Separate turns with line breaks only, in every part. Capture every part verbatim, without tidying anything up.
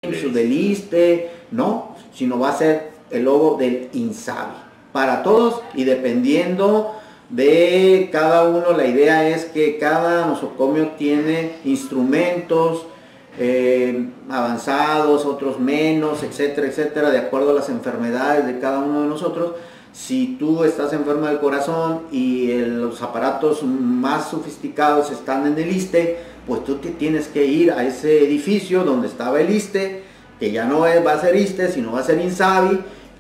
del ISSSTE, no, sino va a ser el logo del INSABI, para todos y dependiendo de cada uno. La idea es que cada nosocomio tiene instrumentos eh, avanzados, otros menos, etcétera, etcétera, de acuerdo a las enfermedades de cada uno de nosotros. Si tú estás enfermo del corazón y el, los aparatos más sofisticados están en el ISSSTE, pues tú te tienes que ir a ese edificio donde estaba el ISSSTE, que ya no es, va a ser ISSSTE, sino va a ser INSABI,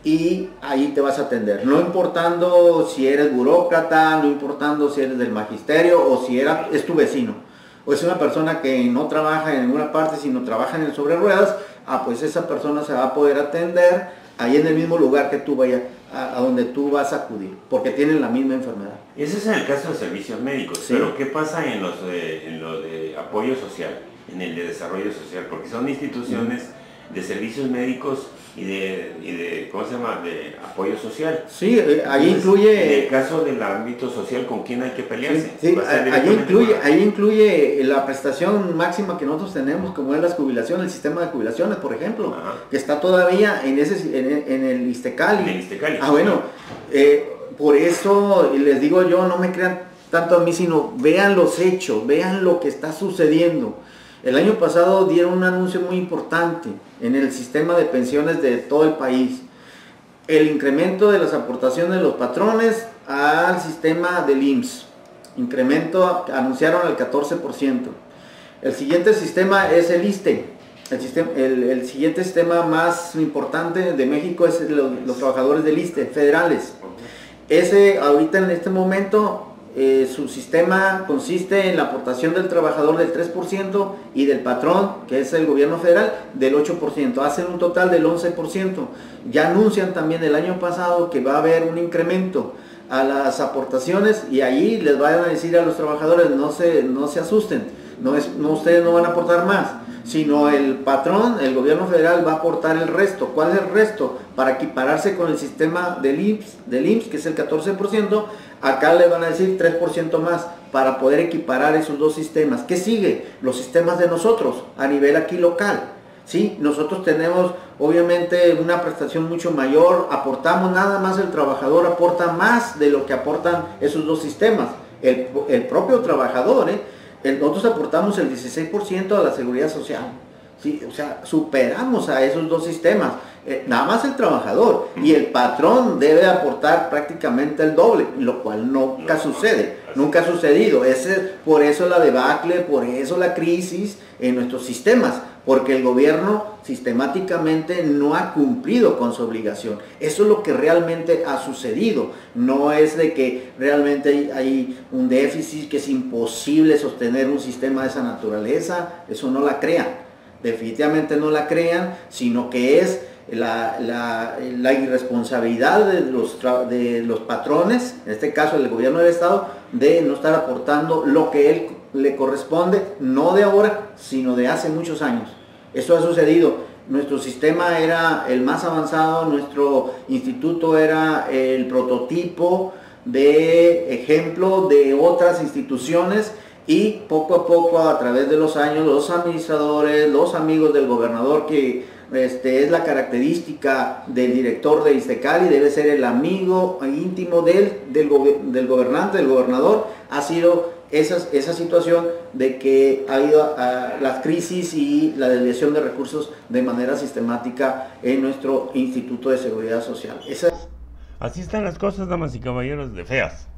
y ahí te vas a atender, no importando si eres burócrata, no importando si eres del magisterio o si era, es tu vecino, o es una persona que no trabaja en ninguna parte, sino trabaja en el sobre ruedas. Ah, pues esa persona se va a poder atender ahí en el mismo lugar que tú vayas, a, a donde tú vas a acudir, porque tienen la misma enfermedad.
Ese es en el caso de servicios médicos, sí. Pero ¿qué pasa en los de, en lo de apoyo social, en el de desarrollo social? Porque son instituciones mm. de servicios médicos y de, y de, ¿cómo se llama?, de apoyo social.
Sí, ahí incluye...
En el caso del ámbito social, ¿con quién hay que pelearse?
Sí, sí, ahí, incluye, para... ahí incluye la prestación máxima que nosotros tenemos, como es la jubilación, el sistema de jubilaciones, por ejemplo, Ajá. que está todavía en, ese, en, en el ISSSTECALI.
En el ISSSTECALI.
Ah, bueno, eh, por eso les digo yo, no me crean tanto a mí, sino vean los hechos, vean lo que está sucediendo. El año pasado dieron un anuncio muy importante en el sistema de pensiones de todo el país. El incremento de las aportaciones de los patrones al sistema del I M S S. Incremento, anunciaron el catorce por ciento. El siguiente sistema es el ISSSTE. El, sistema, el, el siguiente sistema más importante de México es los, los trabajadores del ISSSTE, federales. Ese, ahorita en este momento... Eh, su sistema consiste en la aportación del trabajador del tres por ciento y del patrón, que es el gobierno federal, del ocho por ciento. Hacen un total del once por ciento. Ya anuncian también el año pasado que va a haber un incremento a las aportaciones, y ahí les van a decir a los trabajadores, no se, no se asusten, no es, no, ustedes no van a aportar más, sino el patrón, el gobierno federal va a aportar el resto. ¿Cuál es el resto? Para equipararse con el sistema del I M S S, del I M S S, que es el catorce por ciento, acá le van a decir tres por ciento más, para poder equiparar esos dos sistemas. ¿Qué sigue? Los sistemas de nosotros, a nivel aquí local. ¿Sí? Nosotros tenemos obviamente una prestación mucho mayor, aportamos nada más, el trabajador aporta más de lo que aportan esos dos sistemas. El, el propio trabajador, ¿eh? El, nosotros aportamos el dieciséis por ciento a la seguridad social. ¿Sí? O sea, superamos a esos dos sistemas. Eh, nada más el trabajador, y el patrón debe aportar prácticamente el doble, lo cual nunca sucede, nunca ha sucedido. Ese, por eso la debacle, por eso la crisis en nuestros sistemas, porque el gobierno sistemáticamente no ha cumplido con su obligación. Eso es lo que realmente ha sucedido. No es de que realmente hay, hay un déficit, que es imposible sostener un sistema de esa naturaleza. Eso no la crean, definitivamente no la crean, sino que es La, la, la irresponsabilidad de los, de los patrones, en este caso el gobierno del estado, de no estar aportando lo que él le corresponde, no de ahora, sino de hace muchos años. Eso ha sucedido. Nuestro sistema era el más avanzado, nuestro instituto era el prototipo de ejemplo de otras instituciones, y poco a poco, a través de los años, los administradores, los amigos del gobernador, que Este, es la característica del director de ISSSTECALI, debe ser el amigo íntimo del, del, del gobernante, del gobernador. Ha sido esa, esa situación de que ha ido a las crisis y la desviación de recursos de manera sistemática en nuestro Instituto de Seguridad Social. Esa...
Así están las cosas, damas y caballeros, de feas.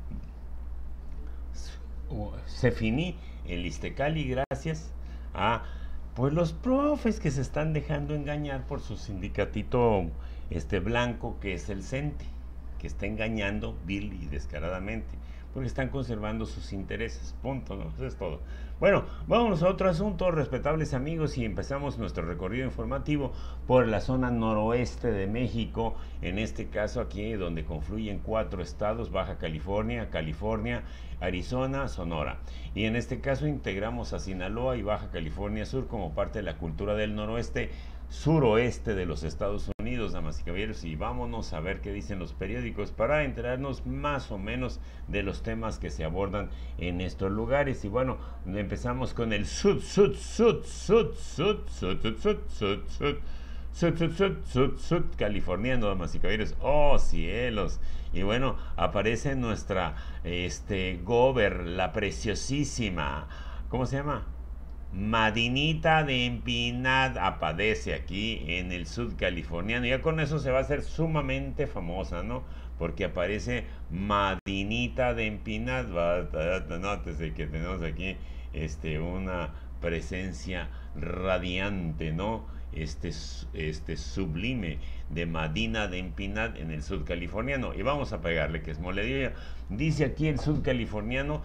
Se finí el ISSSTECALI gracias a... pues los profes que se están dejando engañar por su sindicatito este blanco, que es el CENTE, que está engañando vil y descaradamente, porque están conservando sus intereses, punto, ¿no? Eso es todo. Bueno, vámonos a otro asunto, respetables amigos, y empezamos nuestro recorrido informativo por la zona noroeste de México, en este caso aquí donde confluyen cuatro estados: Baja California, California, Arizona, Sonora. Y en este caso integramos a Sinaloa y Baja California Sur como parte de la cultura del noroeste, suroeste de los Estados Unidos, damas y caballeros, y vámonos a ver qué dicen los periódicos para enterarnos más o menos de los temas que se abordan en estos lugares. Y bueno, empezamos con el sud, sud, sud, sud, sud, sud, sud, sud, sud, sud. Sud, sud, sud, sud, sud, californiano, damas y caballeros. Oh, cielos. Y bueno, aparece nuestra, este, Gober, la preciosísima, ¿cómo se llama? Madinita de Empinad, aparece aquí en el sud californiano. Ya con eso se va a hacer sumamente famosa, ¿no? Porque aparece Madinita de Empinad. Nótese que tenemos aquí, este, una presencia radiante, ¿no? Este, este sublime de Madina de Empinad en el sud californiano. Y vamos a pegarle que es moledilla. Dice aquí el sud californiano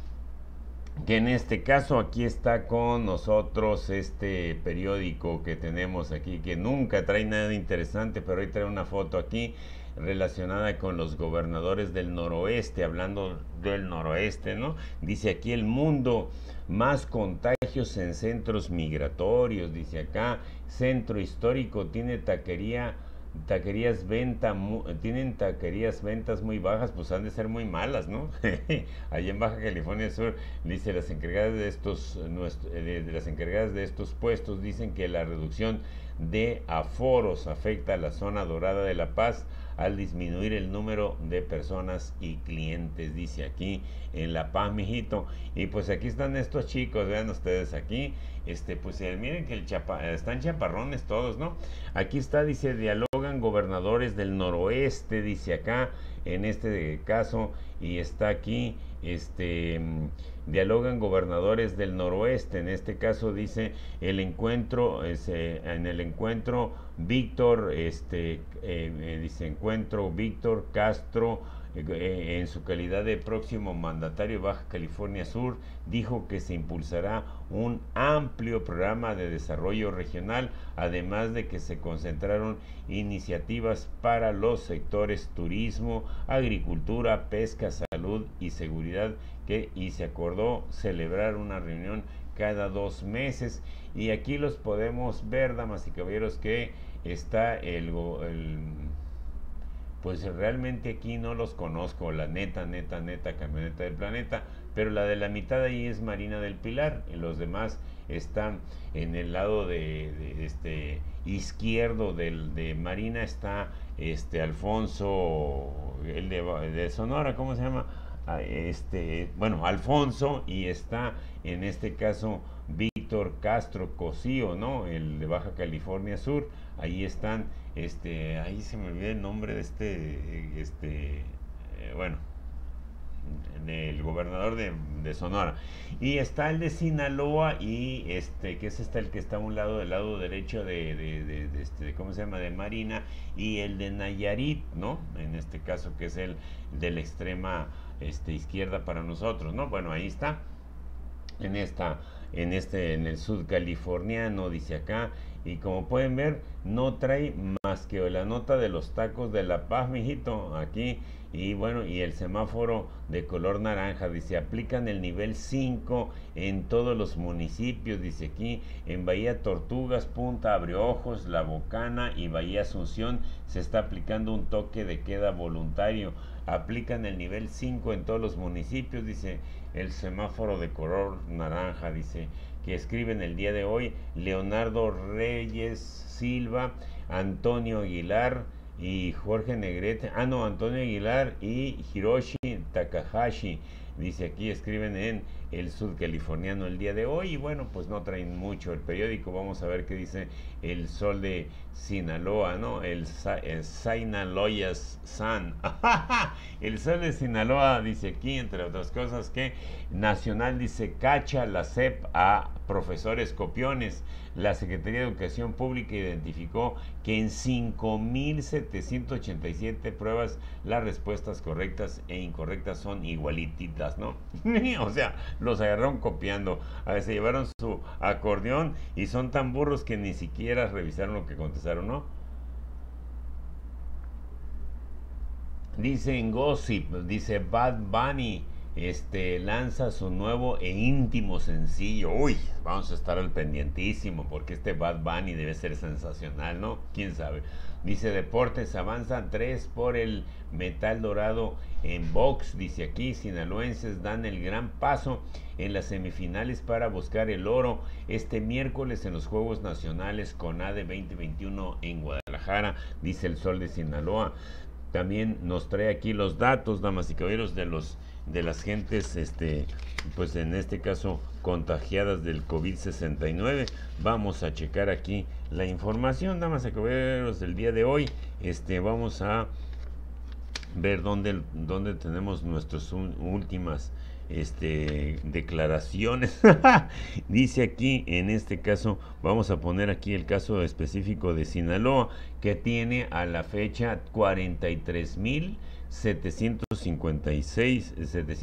que en este caso aquí está con nosotros este periódico que tenemos aquí, que nunca trae nada interesante, pero hoy trae una foto aquí relacionada con los gobernadores del noroeste, hablando del noroeste, ¿no? Dice aquí el mundo, más contagios en centros migratorios, dice acá, centro histórico tiene taquería, taquerías venta, mu, tienen taquerías ventas muy bajas, pues han de ser muy malas, ¿no? Allá en Baja California Sur, dice las encargadas de estos, de, de las encargadas de estos puestos, dicen que la reducción de aforos afecta a la zona dorada de La Paz al disminuir el número de personas y clientes, dice aquí en La Paz, mijito. Y pues aquí están estos chicos, vean ustedes aquí, este, pues eh, miren que el chapa, están chaparrones todos, ¿no? Aquí está, dice, dialogan gobernadores del noroeste, dice acá, en este caso, y está aquí, este, dialogan gobernadores del noroeste, en este caso dice el encuentro, es, eh, en el encuentro Víctor, este, eh, eh, dice encuentro Víctor Castro, eh, en su calidad de próximo mandatario de Baja California Sur, dijo que se impulsará un amplio programa de desarrollo regional, además de que se concentraron iniciativas para los sectores turismo, agricultura, pesca, salud y seguridad, que, y se acordó celebrar una reunión cada dos meses. Y aquí los podemos ver, damas y caballeros, que está el, el pues realmente aquí no los conozco, la neta, neta, neta camioneta del planeta, pero la de la mitad ahí es Marina del Pilar, y los demás están en el lado de, de este izquierdo del, de Marina está este Alfonso, el de, de Sonora, ¿cómo se llama? Este, bueno, Alfonso, y está en este caso Víctor Castro Cosío, ¿no? El de Baja California Sur. Ahí están, este, ahí se me olvida el nombre de este, este, eh, bueno, del gobernador de, de Sonora. Y está el de Sinaloa, y este, que es este el que está a un lado, del lado derecho de, de, de, de este, ¿cómo se llama? De Marina, y el de Nayarit, ¿no? En este caso, que es el de la extrema este, izquierda para nosotros, ¿no? Bueno, ahí está. En esta, en este, en el sud californiano, dice acá, y como pueden ver, no trae más que la nota de los tacos de La Paz, mijito, aquí, y bueno, y el semáforo de color naranja, dice, aplican el nivel cinco en todos los municipios, dice aquí, en Bahía Tortugas, Punta Abreojos, La Bocana y Bahía Asunción, se está aplicando un toque de queda voluntario, aplican el nivel cinco en todos los municipios, dice, el semáforo de color naranja, dice, que escriben el día de hoy Leonardo Reyes Silva, Antonio Aguilar y Jorge Negrete, ah no, Antonio Aguilar y Hiroshi Takahashi, dice aquí, escriben en el sud californiano el día de hoy, y bueno, pues no traen mucho el periódico, vamos a ver qué dice el Sol de Sinaloa, ¿no? El, el Sinaloa Sun, el Sol de Sinaloa dice aquí, entre otras cosas, que Nacional dice, cacha la S E P a profesores copiones. La Secretaría de Educación Pública identificó que en cinco mil setecientos ochenta y siete pruebas las respuestas correctas e incorrectas son igualititas, ¿no? O sea, los agarraron copiando, a ver, se llevaron su acordeón y son tan burros que ni siquiera revisaron lo que contestaron, ¿no? Dice en Gossip, dice Bad Bunny este, lanza su nuevo e íntimo sencillo. Uy, vamos a estar al pendientísimo porque este Bad Bunny debe ser sensacional, ¿no? ¿Quién sabe? Dice Deportes, avanzan tres por el metal dorado en box. Dice aquí, sinaloenses dan el gran paso en las semifinales para buscar el oro este miércoles en los Juegos Nacionales CONADE veinte veintiuno en Guadalajara, dice el Sol de Sinaloa. También nos trae aquí los datos, damas y caballeros, de los de las gentes, este, pues en este caso contagiadas del COVID sesenta y nueve. Vamos a checar aquí la información, damas y caballeros, del día de hoy. Este, vamos a ver dónde, dónde tenemos nuestras últimas este, declaraciones. Dice aquí, en este caso, vamos a poner aquí el caso específico de Sinaloa, que tiene a la fecha cuarenta y tres mil setecientos cincuenta y seis,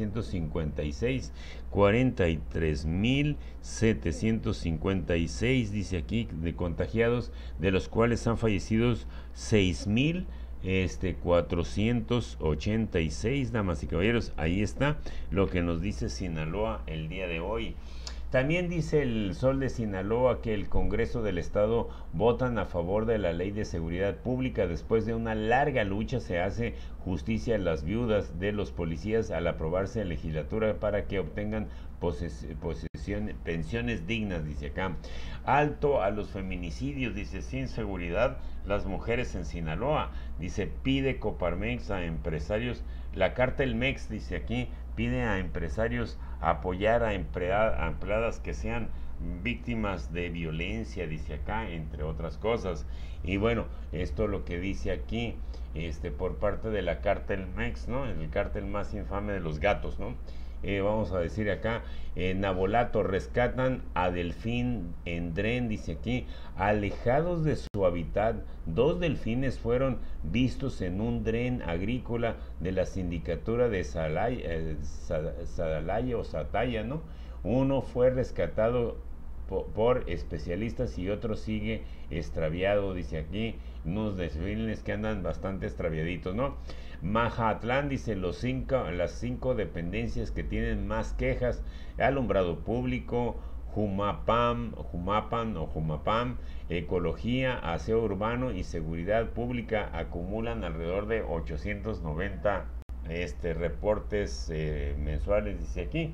cuarenta y tres mil setecientos cincuenta y seis, dice aquí, de contagiados, de los cuales han fallecido seis mil este cuatrocientos ochenta y seis, damas y caballeros. Ahí está lo que nos dice Sinaloa el día de hoy. También dice el Sol de Sinaloa que el Congreso del Estado votan a favor de la Ley de Seguridad Pública. Después de una larga lucha se hace justicia a las viudas de los policías al aprobarse en legislatura para que obtengan posesión, pensiones dignas, dice acá. Alto a los feminicidios, dice, sin seguridad las mujeres en Sinaloa. Dice, pide Coparmex a empresarios. La Cártel Mex, dice aquí, pide a empresarios apoyar a, empleada, a empleadas que sean víctimas de violencia, dice acá, entre otras cosas. Y bueno, esto es lo que dice aquí, este, por parte de la Cártel Mex, ¿no? El cártel más infame de los gatos, ¿no? Eh, vamos a decir acá, en Nabolato rescatan a delfín en dren, dice aquí, alejados de su hábitat. Dos delfines fueron vistos en un dren agrícola de la sindicatura de Salay, eh, Sadalaya o Sataya, ¿no? Uno fue rescatado por, por especialistas y otro sigue extraviado, dice aquí, unos delfines que andan bastante extraviaditos, ¿no? Mazatlán, dice, los cinco, las cinco dependencias que tienen más quejas: alumbrado público, Jumapam, Jumapan o Jumapam, ecología, aseo urbano y seguridad pública, acumulan alrededor de ochocientos noventa este, reportes eh, mensuales, dice aquí.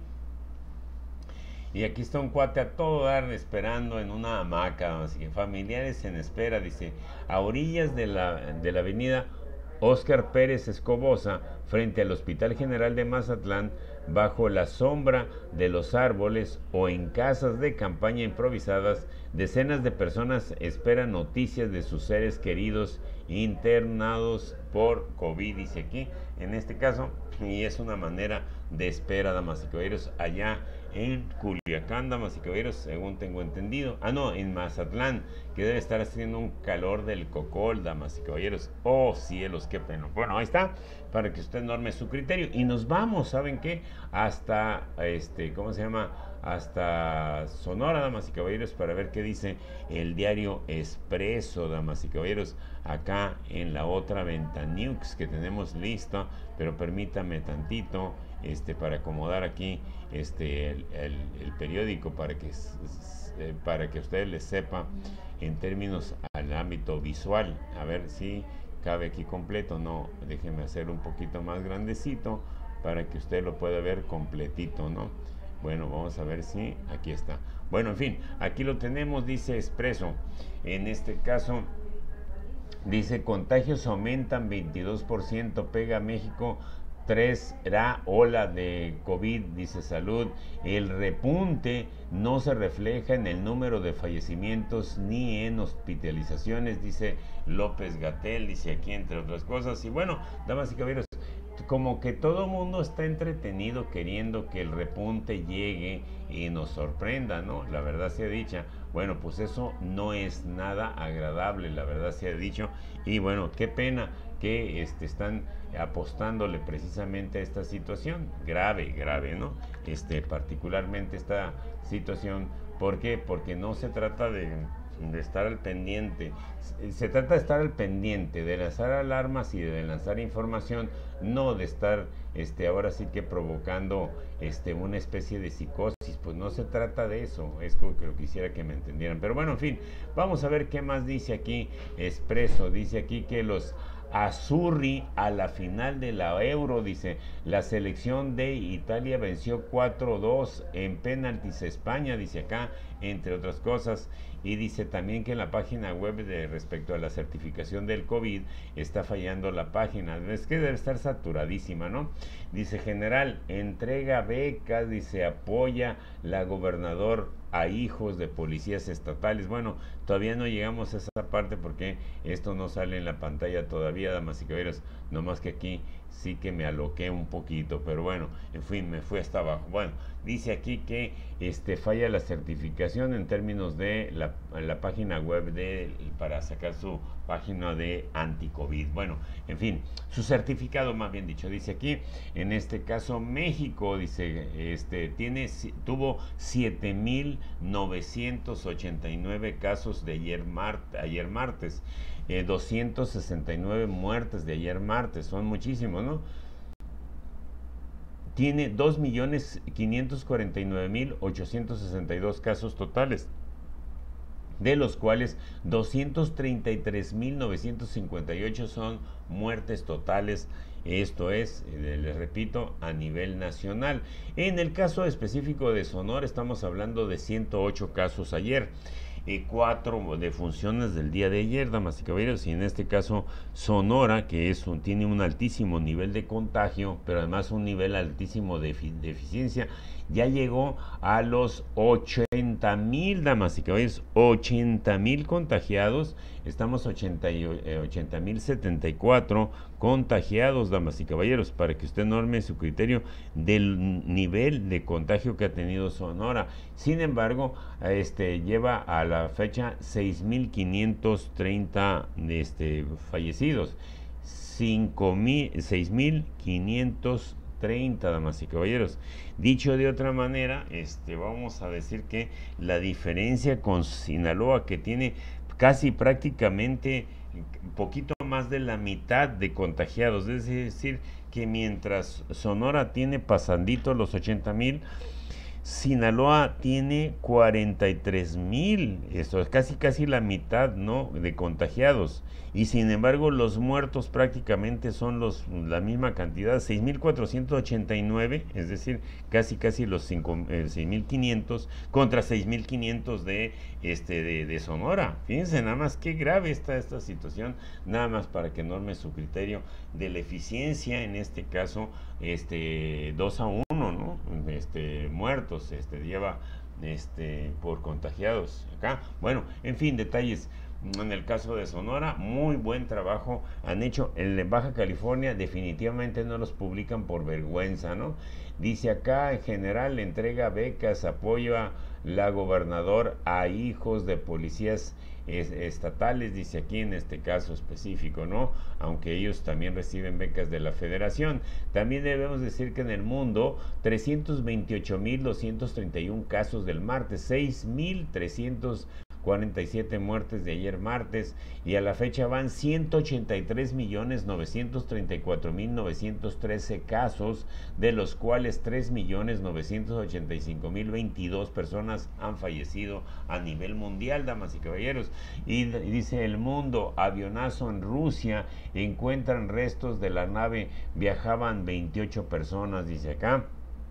Y aquí está un cuate a todo dar esperando en una hamaca, así que familiares en espera, dice, a orillas de la, de la avenida Óscar Pérez Escobosa, frente al Hospital General de Mazatlán, bajo la sombra de los árboles o en casas de campaña improvisadas, decenas de personas esperan noticias de sus seres queridos internados por COVID, dice aquí, en este caso, y es una manera de espera, damas y caballeros, allá en Culiacán, damas y caballeros, según tengo entendido. Ah, no, en Mazatlán, que debe estar haciendo un calor del cocol, damas y caballeros. Oh, cielos, qué pena. Bueno, ahí está, para que usted norme su criterio. Y nos vamos, ¿saben qué? Hasta, este, ¿cómo se llama? Hasta Sonora, damas y caballeros, para ver qué dice el diario Expreso, damas y caballeros, acá en la otra Ventanux que tenemos lista, pero permítame tantito, este, para acomodar aquí este, el, el, el periódico para que, para que usted le sepa en términos al ámbito visual. A ver si cabe aquí completo. No, déjeme hacer un poquito más grandecito para que usted lo pueda ver completito, ¿no? Bueno, vamos a ver si aquí está. Bueno, en fin, aquí lo tenemos, dice Expreso. En este caso, dice, contagios aumentan veintidós por ciento, pega México tercera ola de COVID, dice Salud. El repunte no se refleja en el número de fallecimientos ni en hospitalizaciones, dice López-Gatell, dice aquí, entre otras cosas. Y bueno, damas y caballeros, como que todo el mundo está entretenido queriendo que el repunte llegue y nos sorprenda, ¿no? La verdad sea dicha. Bueno, pues eso no es nada agradable, la verdad sea dicho. Y bueno, qué pena que este, están apostándole precisamente a esta situación. Grave, grave, ¿no? Este, particularmente esta situación. ¿Por qué? Porque no se trata de de estar al pendiente. Se trata de estar al pendiente, de lanzar alarmas y de lanzar información, no de estar este, ahora sí que provocando este, una especie de psicosis. Pues no se trata de eso, es como que lo quisiera que me entendieran. Pero bueno, en fin, vamos a ver qué más dice aquí Expreso. Dice aquí que los Azzurri a la final de la Euro, dice, la selección de Italia venció cuatro dos en penaltis a España, dice acá, entre otras cosas. Y dice también que en la página web de respecto a la certificación del COVID está fallando la página. Es que debe estar saturadísima, ¿no? Dice, general, entrega becas, dice, apoya la gobernador a hijos de policías estatales. Bueno, todavía no llegamos a esa parte porque esto no sale en la pantalla todavía, damas y caballeros. No más que aquí sí que me aloqué un poquito, pero bueno, en fin, me fui hasta abajo. Bueno, dice aquí que este, falla la certificación en términos de la, la página web de, para sacar su página de anti-COVID. Bueno, en fin, su certificado, más bien dicho, dice aquí, en este caso México, dice, este, tiene, tuvo siete mil novecientos ochenta y nueve casos de ayer, mar, ayer martes, eh, doscientos sesenta y nueve muertes de ayer martes, son muchísimos, ¿no? Tiene dos millones quinientos cuarenta y nueve mil ochocientos sesenta y dos casos totales, de los cuales doscientos treinta y tres mil novecientos cincuenta y ocho son muertes totales. Esto es, les repito, a nivel nacional. En el caso específico de Sonora estamos hablando de ciento ocho casos ayer. Eh, cuatro defunciones del día de ayer, damas y caballeros, y en este caso Sonora, que es un, tiene un altísimo nivel de contagio, pero además un nivel altísimo de, de eficiencia, ya llegó a los ochenta mil, damas y caballeros, ochenta mil contagiados. Estamos ochenta mil setenta y cuatro contagiados, damas y caballeros, para que usted norme su criterio del nivel de contagio que ha tenido Sonora. Sin embargo, este, lleva a la fecha seis mil quinientos treinta este, fallecidos, seis mil quinientos treinta, damas y caballeros. Dicho de otra manera, este, vamos a decir que la diferencia con Sinaloa, que tiene casi prácticamente poquito más de la mitad de contagiados, es decir, que mientras Sonora tiene pasandito los ochenta mil, Sinaloa tiene cuarenta y tres mil, eso es casi casi la mitad, ¿no?, de contagiados, y sin embargo los muertos prácticamente son los, la misma cantidad, seis mil cuatrocientos ochenta y nueve, es decir, casi casi los eh, seis mil quinientos contra seis mil quinientos de, este, de, de Sonora. Fíjense nada más qué grave está esta situación, nada más para que norme su criterio de la eficiencia, en este caso, este, dos a uno, ¿no? Este, muertos, este, lleva este, por contagiados acá. Bueno, en fin, detalles. En el caso de Sonora, muy buen trabajo han hecho. En Baja California definitivamente no los publican por vergüenza, ¿no? Dice acá, en general, entrega becas, apoyo a la gobernador a hijos de policías es, estatales, dice aquí en este caso específico, ¿no? Aunque ellos también reciben becas de la federación. También debemos decir que en el mundo, trescientos veintiocho mil doscientos treinta y uno casos del martes, seis mil trescientos cuarenta y siete muertes de ayer martes, y a la fecha van ciento ochenta y tres millones novecientos treinta y cuatro mil novecientos trece casos, de los cuales tres millones novecientos ochenta y cinco mil veintidós personas han fallecido a nivel mundial, damas y caballeros. Y, y dice El Mundo, avionazo en Rusia, encuentran restos de la nave, viajaban veintiocho personas, dice acá.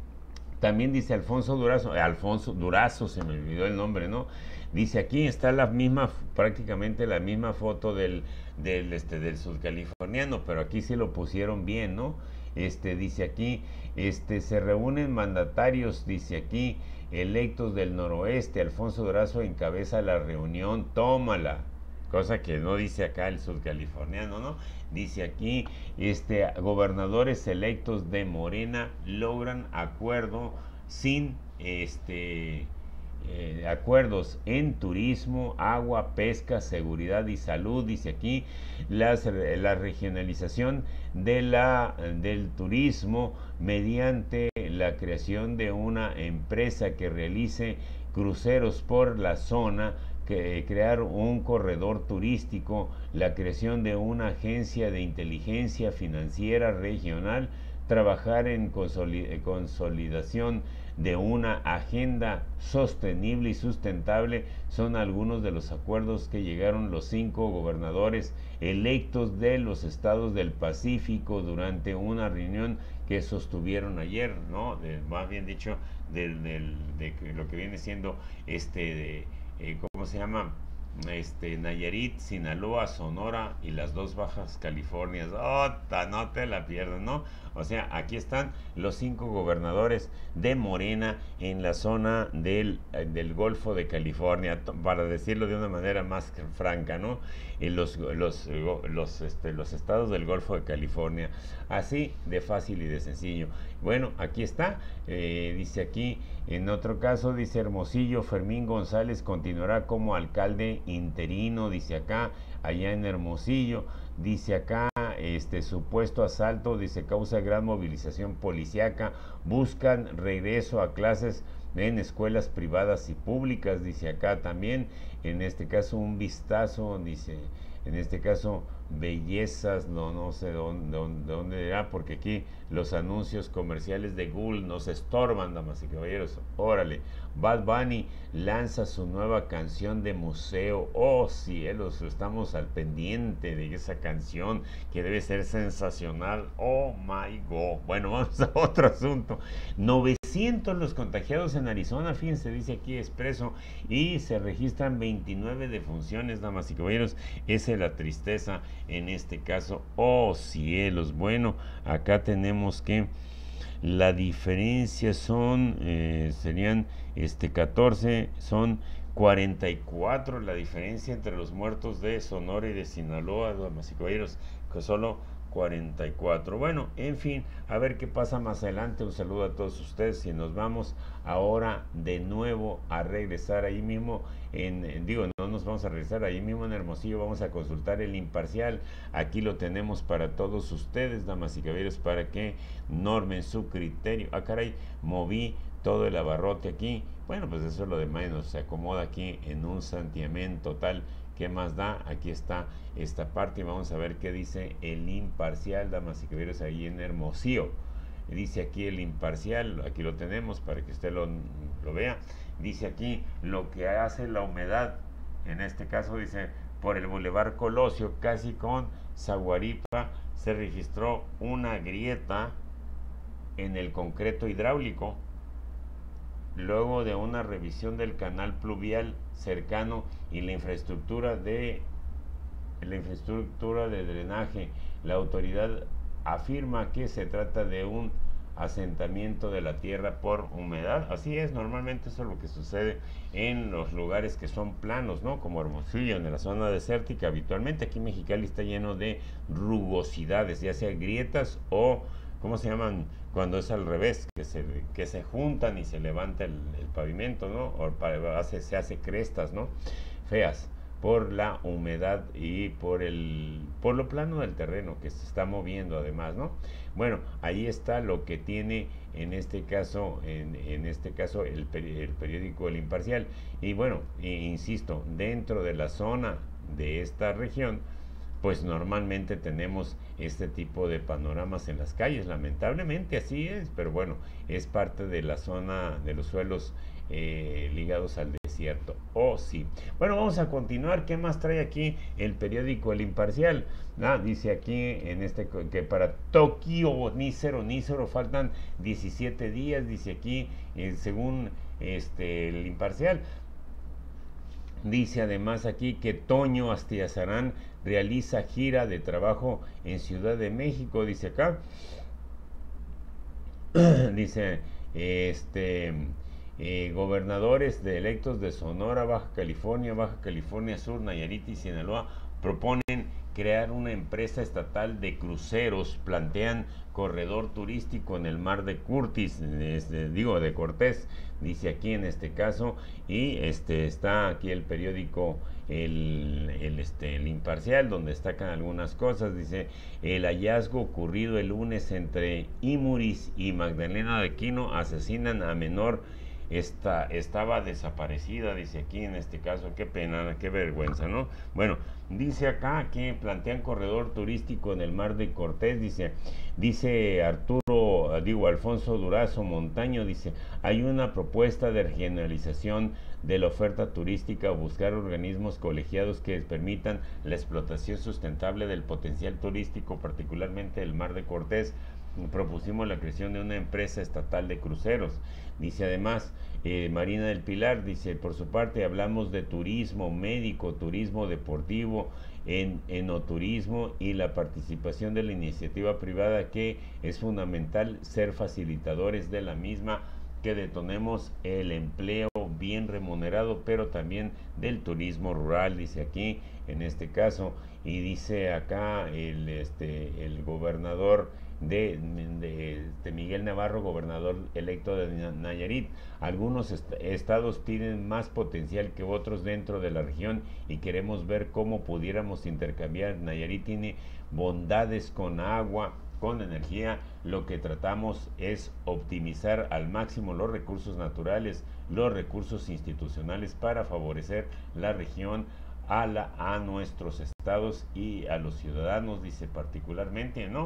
También dice Alfonso Durazo, eh, Alfonso Durazo, se me olvidó el nombre, ¿no? Dice aquí está la misma, prácticamente la misma foto del, del, este, del sudcaliforniano, pero aquí sí lo pusieron bien, ¿no? Este, dice aquí, este, se reúnen mandatarios, dice aquí, electos del noroeste. Alfonso Durazo encabeza la reunión, tómala. Cosa que no dice acá el sudcaliforniano, ¿no? Dice aquí, este, gobernadores electos de Morena logran acuerdo sin, este... Eh, acuerdos en turismo, agua, pesca, seguridad y salud. Dice aquí las, la regionalización de la, del turismo mediante la creación de una empresa que realice cruceros por la zona que crear un corredor turístico, la creación de una agencia de inteligencia financiera regional, trabajar en consolidación de una agenda sostenible y sustentable, son algunos de los acuerdos que llegaron los cinco gobernadores electos de los estados del Pacífico durante una reunión que sostuvieron ayer, ¿no? De, más bien dicho, del, del, de lo que viene siendo este, de, eh, ¿cómo se llama? Este, Nayarit, Sinaloa, Sonora y las dos Bajas Californias. ¡Oh, no te la pierdas!, ¿no? O sea, aquí están los cinco gobernadores de Morena en la zona del, del Golfo de California, para decirlo de una manera más franca, ¿no? En los, los, los, este, los estados del Golfo de California. Así de fácil y de sencillo. Bueno, aquí está. Eh, dice aquí, en otro caso, dice Hermosillo, Fermín González continuará como alcalde interino, dice acá, allá en Hermosillo. Dice acá, este supuesto asalto, dice, causa gran movilización policiaca, buscan regreso a clases en escuelas privadas y públicas, dice acá también, en este caso un vistazo, dice, en este caso bellezas, no, no sé dónde, dónde, dónde era, porque aquí los anuncios comerciales de Google nos estorban, damas y caballeros. Órale, Bad Bunny lanza su nueva canción de museo. Oh cielos, estamos al pendiente de esa canción que debe ser sensacional. Oh my god. Bueno, vamos a otro asunto. novecientos los contagiados en Arizona, fíjense, dice aquí Expreso, y se registran veintinueve defunciones, damas y caballeros. Esa es la tristeza en este caso. Oh cielos. Bueno, acá tenemos que la diferencia son, eh, serían este catorce, son cuarenta y cuatro la diferencia entre los muertos de Sonora y de Sinaloa, damas y caballeros, que solo cuarenta y cuatro. Bueno, en fin, a ver qué pasa más adelante. Un saludo a todos ustedes y nos vamos ahora de nuevo a regresar ahí mismo en, en, digo, no nos vamos a regresar ahí mismo en Hermosillo, vamos a consultar el imparcial. Aquí lo tenemos para todos ustedes, damas y caballeros, para que normen su criterio. Ah, caray, moví todo el abarrote aquí. Bueno, pues eso es lo de menos, se acomoda aquí en un santiamén total. ¿Qué más da? Aquí está esta parte y vamos a ver qué dice el imparcial, damas y caballeros, ahí en Hermosillo. Dice aquí el imparcial, aquí lo tenemos para que usted lo, lo vea. Dice aquí lo que hace la humedad, en este caso dice, por el Boulevard Colosio, casi con Zaguaripa, se registró una grieta en el concreto hidráulico. Luego de una revisión del canal pluvial cercano y la infraestructura de la infraestructura de drenaje, la autoridad afirma que se trata de un asentamiento de la tierra por humedad. Así es, normalmente eso es lo que sucede en los lugares que son planos, ¿no? Como Hermosillo, en la zona desértica. Habitualmente aquí Mexicali está lleno de rugosidades, ya sea grietas o, ¿cómo se llaman? Cuando es al revés, que se, que se juntan y se levanta el, el pavimento, ¿no? O hace, se hace crestas, ¿no? Feas, por la humedad y por el por lo plano del terreno que se está moviendo además, ¿no? Bueno, ahí está lo que tiene en este caso, en, en este caso el, el periódico El Imparcial. Y bueno, insisto, dentro de la zona de esta región, pues normalmente tenemos este tipo de panoramas en las calles, lamentablemente así es, pero bueno, es parte de la zona de los suelos eh, ligados al desierto. Oh, sí. Bueno, vamos a continuar. ¿Qué más trae aquí el periódico El Imparcial? Ah, dice aquí en este que para Tokio Nícero, Nícero faltan diecisiete días, dice aquí, eh, según este El Imparcial. Dice además aquí que Toño Astiazarán realiza gira de trabajo en Ciudad de México, dice acá. Dice, este, eh, gobernadores de electos de Sonora, Baja California, Baja California Sur, Nayarit y Sinaloa proponen crear una empresa estatal de cruceros, plantean corredor turístico en el mar de Curtis, este, digo de Cortés, dice aquí en este caso, y este está aquí el periódico el, el, este, el Imparcial, donde destacan algunas cosas. Dice, el hallazgo ocurrido el lunes entre Imuris y Magdalena de Aquino asesinan a menor está, estaba desaparecida, dice aquí en este caso. Qué pena, qué vergüenza, ¿no? Bueno, dice acá que plantean corredor turístico en el Mar de Cortés, dice, dice Arturo, digo, Alfonso Durazo Montaño, dice, hay una propuesta de regionalización de la oferta turística o buscar organismos colegiados que permitan la explotación sustentable del potencial turístico, particularmente el Mar de Cortés. Propusimos la creación de una empresa estatal de cruceros. Dice además, eh, Marina del Pilar, dice, por su parte, hablamos de turismo médico, turismo deportivo, en enoturismo y la participación de la iniciativa privada, que es fundamental ser facilitadores de la misma, que detonemos el empleo bien remunerado, pero también del turismo rural, dice aquí, en este caso. Y dice acá el, este, el gobernador de, de, de Miguel Navarro, gobernador electo de Nayarit, algunos est estados tienen más potencial que otros dentro de la región y queremos ver cómo pudiéramos intercambiar. Nayarit tiene bondades con agua, con energía. Lo que tratamos es optimizar al máximo los recursos naturales, los recursos institucionales para favorecer la región, a, la, a nuestros estados y a los ciudadanos, dice particularmente, ¿no?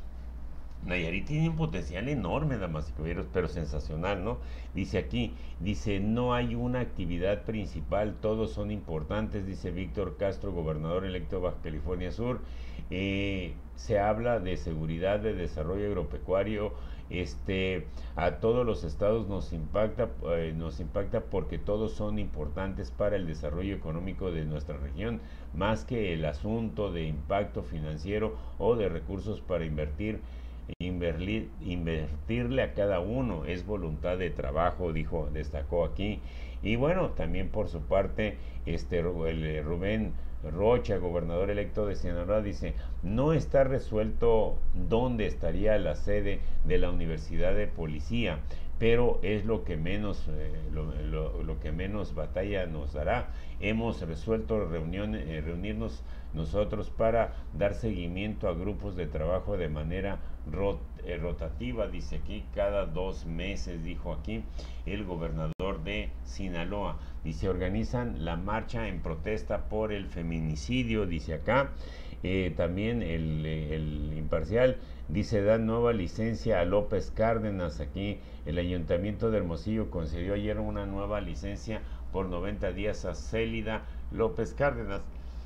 Nayarit tiene un potencial enorme, damas y caballeros, pero sensacional, ¿no? Dice aquí, dice, no hay una actividad principal, todos son importantes, dice Víctor Castro, gobernador electo de Baja California Sur. Eh, se habla de seguridad, de desarrollo agropecuario, este, a todos los estados nos impacta, eh, nos impacta porque todos son importantes para el desarrollo económico de nuestra región, más que el asunto de impacto financiero o de recursos para invertir. Invertir, invertirle a cada uno es voluntad de trabajo, dijo, destacó aquí. Y bueno, también por su parte, este el Rubén Rocha, gobernador electo de Sinaloa, dice, no está resuelto dónde estaría la sede de la Universidad de Policía, pero es lo que menos, eh, lo, lo, lo que menos batalla nos dará. Hemos resuelto reunión, eh, reunirnos nosotros para dar seguimiento a grupos de trabajo de manera rot, eh, rotativa, dice aquí, cada dos meses, dijo aquí el gobernador de Sinaloa. Dice, organizan la marcha en protesta por el feminicidio, dice acá. Eh, también el, el Imparcial dice, da nueva licencia a López Cárdenas. Aquí el Ayuntamiento de Hermosillo concedió ayer una nueva licencia por noventa días a Célida López Cárdenas,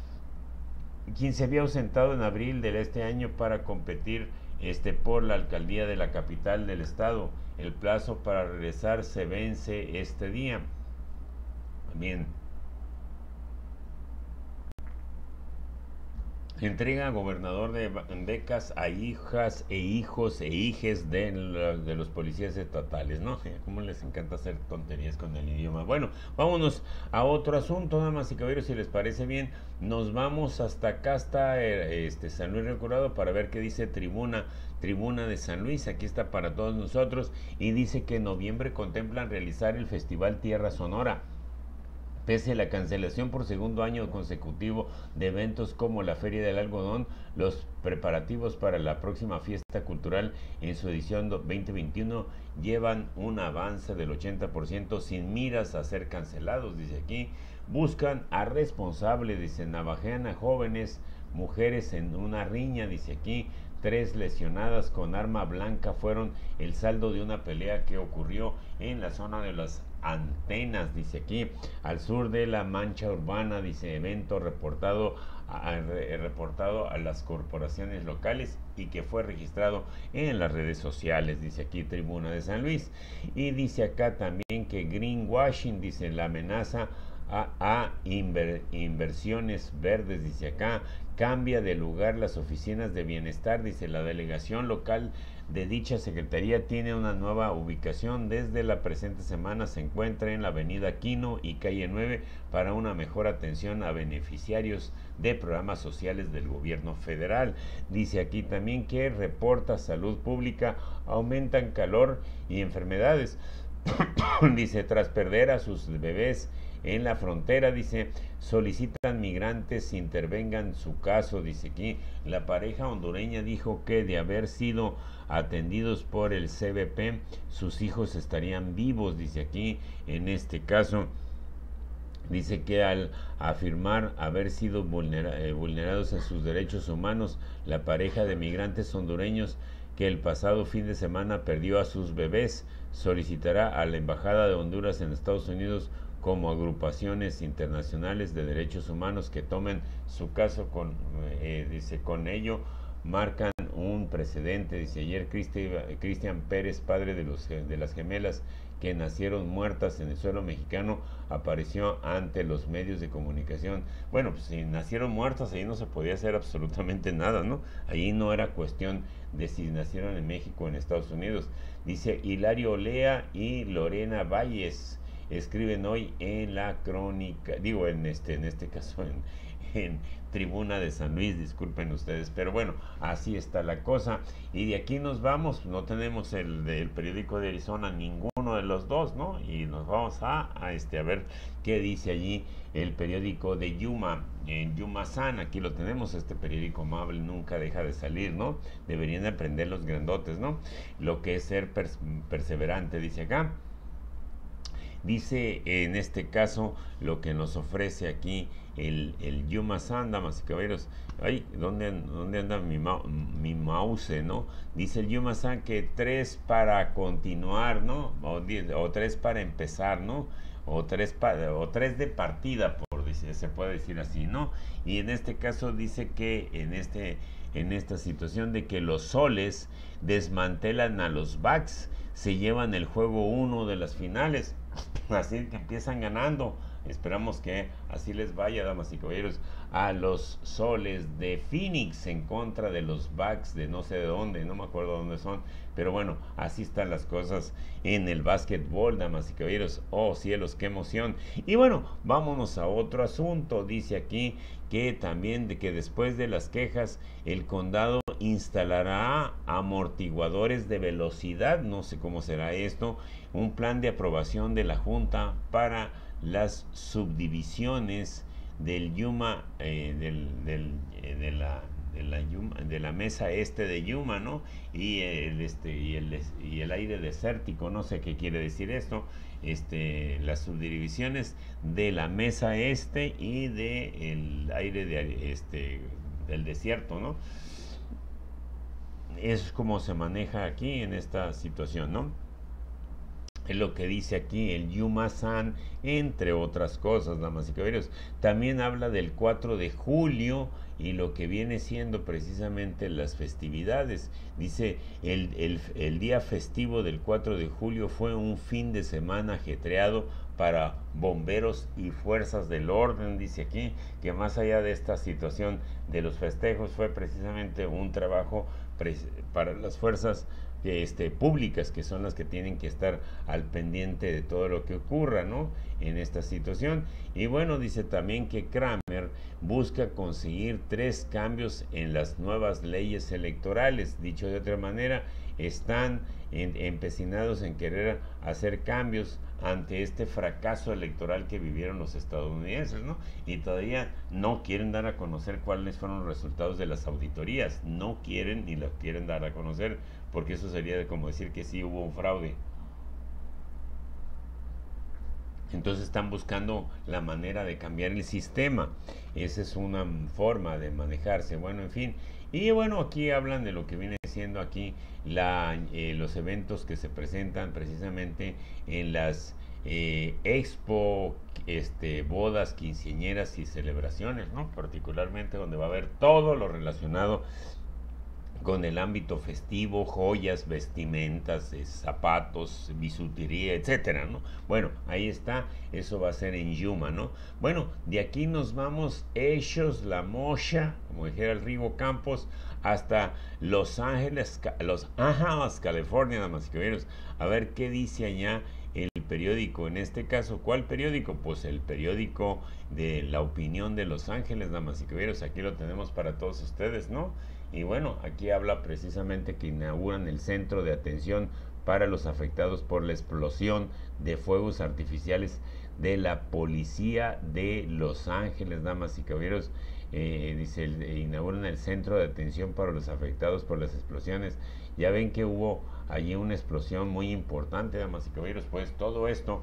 quien se había ausentado en abril de este año para competir este, por la alcaldía de la capital del estado. El plazo para regresar se vence este día. Bien. Entrega gobernador de becas a hijas e hijos e hijes de, de los policías estatales, ¿no? Cómo les encanta hacer tonterías con el idioma. Bueno, vámonos a otro asunto, damas y caballeros, si les parece bien, nos vamos hasta acá, hasta este, San Luis Río Colorado, para ver qué dice Tribuna, Tribuna de San Luis. Aquí está para todos nosotros, y dice que en noviembre contemplan realizar el Festival Tierra Sonora. Pese a la cancelación por segundo año consecutivo de eventos como la Feria del Algodón, los preparativos para la próxima fiesta cultural en su edición veinte veintiuno llevan un avance del ochenta por ciento sin miras a ser cancelados, dice aquí. Buscan a responsables, dice, navajean a jóvenes, mujeres en una riña, dice aquí. Tres lesionadas con arma blanca fueron el saldo de una pelea que ocurrió en la zona de las Antenas, dice aquí, al sur de la Mancha Urbana, dice, evento reportado a, a, reportado a las corporaciones locales y que fue registrado en las redes sociales, dice aquí Tribuna de San Luis. Y dice acá también que greenwashing, dice, la amenaza a, a inver, inversiones verdes, dice acá, cambia de lugar las oficinas de bienestar, dice, la delegación local de dicha secretaría tiene una nueva ubicación. Desde la presente semana se encuentra en la avenida Quino y calle nueve para una mejor atención a beneficiarios de programas sociales del gobierno federal. Dice aquí también que reporta salud pública, aumentan calor y enfermedades. Dice, tras perder a sus bebés en la frontera, dice, solicitan migrantes intervengan su caso, dice aquí. La pareja hondureña dijo que de haber sido atendidos por el C B P, sus hijos estarían vivos, dice aquí. En este caso, dice que al afirmar haber sido vulnera, eh, vulnerados en sus derechos humanos, la pareja de migrantes hondureños que el pasado fin de semana perdió a sus bebés, solicitará a la Embajada de Honduras en Estados Unidos como agrupaciones internacionales de derechos humanos que tomen su caso con, eh, dice, con ello marcan un precedente, dice ayer Cristian Pérez, padre de, los, de las gemelas que nacieron muertas en el suelo mexicano, apareció ante los medios de comunicación. Bueno, pues si nacieron muertas, ahí no se podía hacer absolutamente nada, ¿no? Ahí no era cuestión de si nacieron en México o en Estados Unidos. Dice Hilario Olea y Lorena Valles escriben hoy en la crónica, digo en este, en este caso en, en Tribuna de San Luis, disculpen ustedes, pero bueno, así está la cosa. Y de aquí nos vamos, no tenemos el del periódico de Arizona, ninguno de los dos, ¿no? Y nos vamos a, a, este, a ver qué dice allí el periódico de Yuma, en Yumasan, aquí lo tenemos, este periódico amable nunca deja de salir, ¿no? Deberían aprender los grandotes, ¿no? Lo que es ser pers perseverante, dice acá. Dice en este caso lo que nos ofrece aquí el, el Yumasan, damas y caballeros. Ay, ¿dónde, dónde anda mi, ma, mi mouse, no? Dice el Yumasan que tres para continuar, ¿no? O, diez, o tres para empezar, ¿no? O tres, pa, o tres de partida, por decir, se puede decir así, ¿no? Y en este caso dice que en, este, en esta situación de que los soles desmantelan a los Bucks, se llevan el juego uno de las finales. Así que empiezan ganando. Esperamos que así les vaya, damas y caballeros, a los Soles de Phoenix en contra de los Bucks de no sé de dónde, no me acuerdo dónde son, pero bueno, así están las cosas en el básquetbol, damas y caballeros. Oh cielos, qué emoción. Y bueno, vámonos a otro asunto. Dice aquí que también de que después de las quejas, el condado instalará amortiguadores de velocidad, no sé cómo será esto, un plan de aprobación de la Junta para las subdivisiones del Yuma, eh, del, del, eh, de, la, de, la Yuma, de la mesa este de Yuma, ¿no? Y el, este, y, el, y el aire desértico, no sé qué quiere decir esto, este, las subdivisiones de la mesa este y de el aire de, este, del desierto, ¿no? Es como se maneja aquí en esta situación, ¿no? Es lo que dice aquí el Yumasan, entre otras cosas, damas y caballeros. También habla del cuatro de julio y lo que viene siendo precisamente las festividades. Dice, el, el, el día festivo del cuatro de julio fue un fin de semana ajetreado para bomberos y fuerzas del orden. Dice aquí que más allá de esta situación de los festejos fue precisamente un trabajo para las fuerzas Este, públicas, que son las que tienen que estar al pendiente de todo lo que ocurra, ¿no? En esta situación. Y bueno, dice también que Kramer busca conseguir tres cambios en las nuevas leyes electorales. Dicho de otra manera, están en, empecinados en querer hacer cambios ante este fracaso electoral que vivieron los estadounidenses, ¿no? Y todavía no quieren dar a conocer cuáles fueron los resultados de las auditorías. No quieren ni las quieren dar a conocer, porque eso sería como decir que sí hubo un fraude. Entonces están buscando la manera de cambiar el sistema. Esa es una forma de manejarse. Bueno, en fin. Y bueno, aquí hablan de lo que viene siendo aquí la, eh, los eventos que se presentan precisamente en las eh, expo, este, bodas, quinceañeras y celebraciones, ¿no? Particularmente donde va a haber todo lo relacionado con el ámbito festivo, joyas, vestimentas, eh, zapatos, bisutería, etcétera, ¿no? Bueno, ahí está, eso va a ser en Yuma, ¿no? Bueno, de aquí nos vamos hechos la mocha, como dijera el Rigo Campos, hasta Los Ángeles, Los Ángeles, California, damas y caballeros, a ver qué dice allá el periódico, en este caso, ¿cuál periódico? Pues el periódico de La Opinión de Los Ángeles, damas y caballeros, aquí lo tenemos para todos ustedes, ¿no? Y bueno, aquí habla precisamente que inauguran el centro de atención para los afectados por la explosión de fuegos artificiales de la policía de Los Ángeles, damas y caballeros. Eh, dice, el, inauguran el centro de atención para los afectados por las explosiones. Ya ven que hubo allí una explosión muy importante, damas y caballeros. Pues todo esto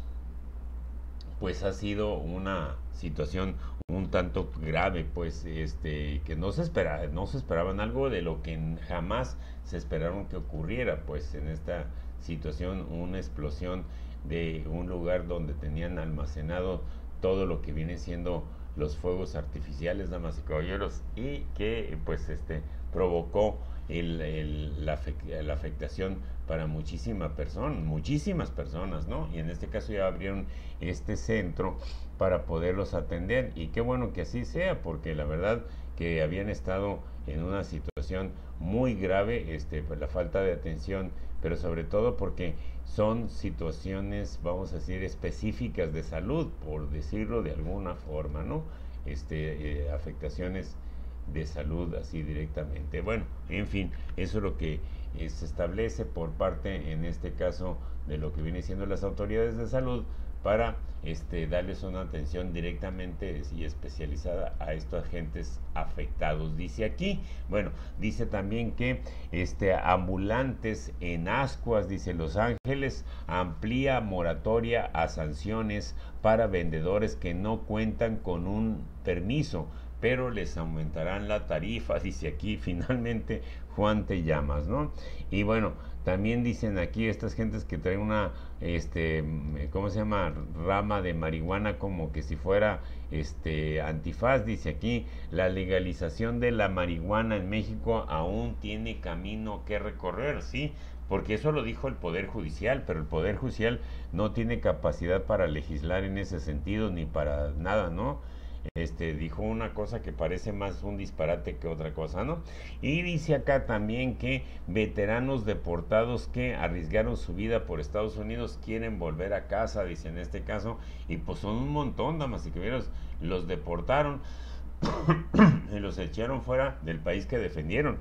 pues ha sido una situación un tanto grave, pues este que no se espera, no se esperaban algo de lo que jamás se esperaron que ocurriera, pues en esta situación una explosión de un lugar donde tenían almacenado todo lo que viene siendo los fuegos artificiales, damas y caballeros, y que pues este provocó el, el, la, la afectación para muchísimas personas, muchísimas personas, ¿no? Y en este caso ya abrieron este centro para poderlos atender, y qué bueno que así sea, porque la verdad que habían estado en una situación muy grave, este, pues la falta de atención, pero sobre todo porque son situaciones, vamos a decir, específicas de salud, por decirlo de alguna forma, ¿no? Este, eh, afectaciones de salud así directamente. Bueno, en fin, eso es lo que eh, se establece por parte, en este caso, de lo que viene siendo las autoridades de salud para este, darles una atención directamente y especializada a estos agentes afectados. Dice aquí, bueno, dice también que este, ambulantes en Ascuas, dice Los Ángeles, amplía moratoria a sanciones para vendedores que no cuentan con un permiso, pero les aumentarán la tarifa, dice aquí finalmente Juan Te Llamas, ¿no? Y bueno, también dicen aquí estas gentes que traen una, este, ¿cómo se llama? Rama de marihuana como que si fuera, este, antifaz, dice aquí, la legalización de la marihuana en México aún tiene camino que recorrer, ¿sí? Porque eso lo dijo el Poder Judicial, pero el Poder Judicial no tiene capacidad para legislar en ese sentido, ni para nada, ¿no? Este, dijo una cosa que parece más un disparate que otra cosa, ¿no? Y dice acá también que veteranos deportados que arriesgaron su vida por Estados Unidos quieren volver a casa, dice en este caso, y pues son un montón, damas y caballeros, los deportaron y los echaron fuera del país que defendieron.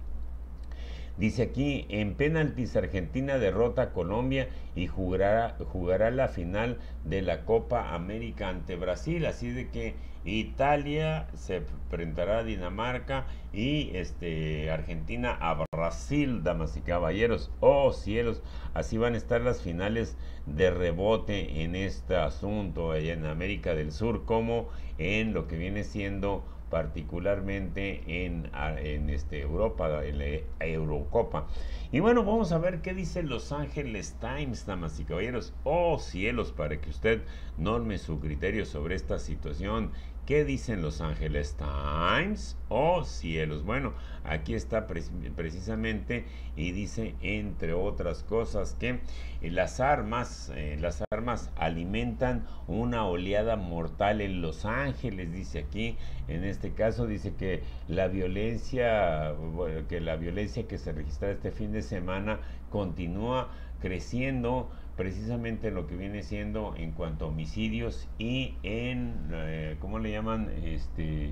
Dice aquí, en penaltis Argentina derrota a Colombia y jugará, jugará la final de la Copa América ante Brasil. Así de que Italia se enfrentará a Dinamarca y este, Argentina a Brasil, damas y caballeros. Oh cielos, así van a estar las finales de rebote en este asunto allá en América del Sur, como en lo que viene siendo particularmente en, en este Europa, en la Eurocopa. Y bueno, vamos a ver qué dice Los Ángeles Times, damas y caballeros. Oh cielos, para que usted norme su criterio sobre esta situación. ¿Qué dicen Los Ángeles Times? Oh cielos, bueno, aquí está pre precisamente y dice, entre otras cosas, que eh, las armas, eh, las armas alimentan una oleada mortal en Los Ángeles, dice aquí. En este caso dice que la violencia, bueno, que la violencia que se registra este fin de semana continúa creciendo, precisamente lo que viene siendo en cuanto a homicidios y en, eh, ¿cómo le llaman? Este,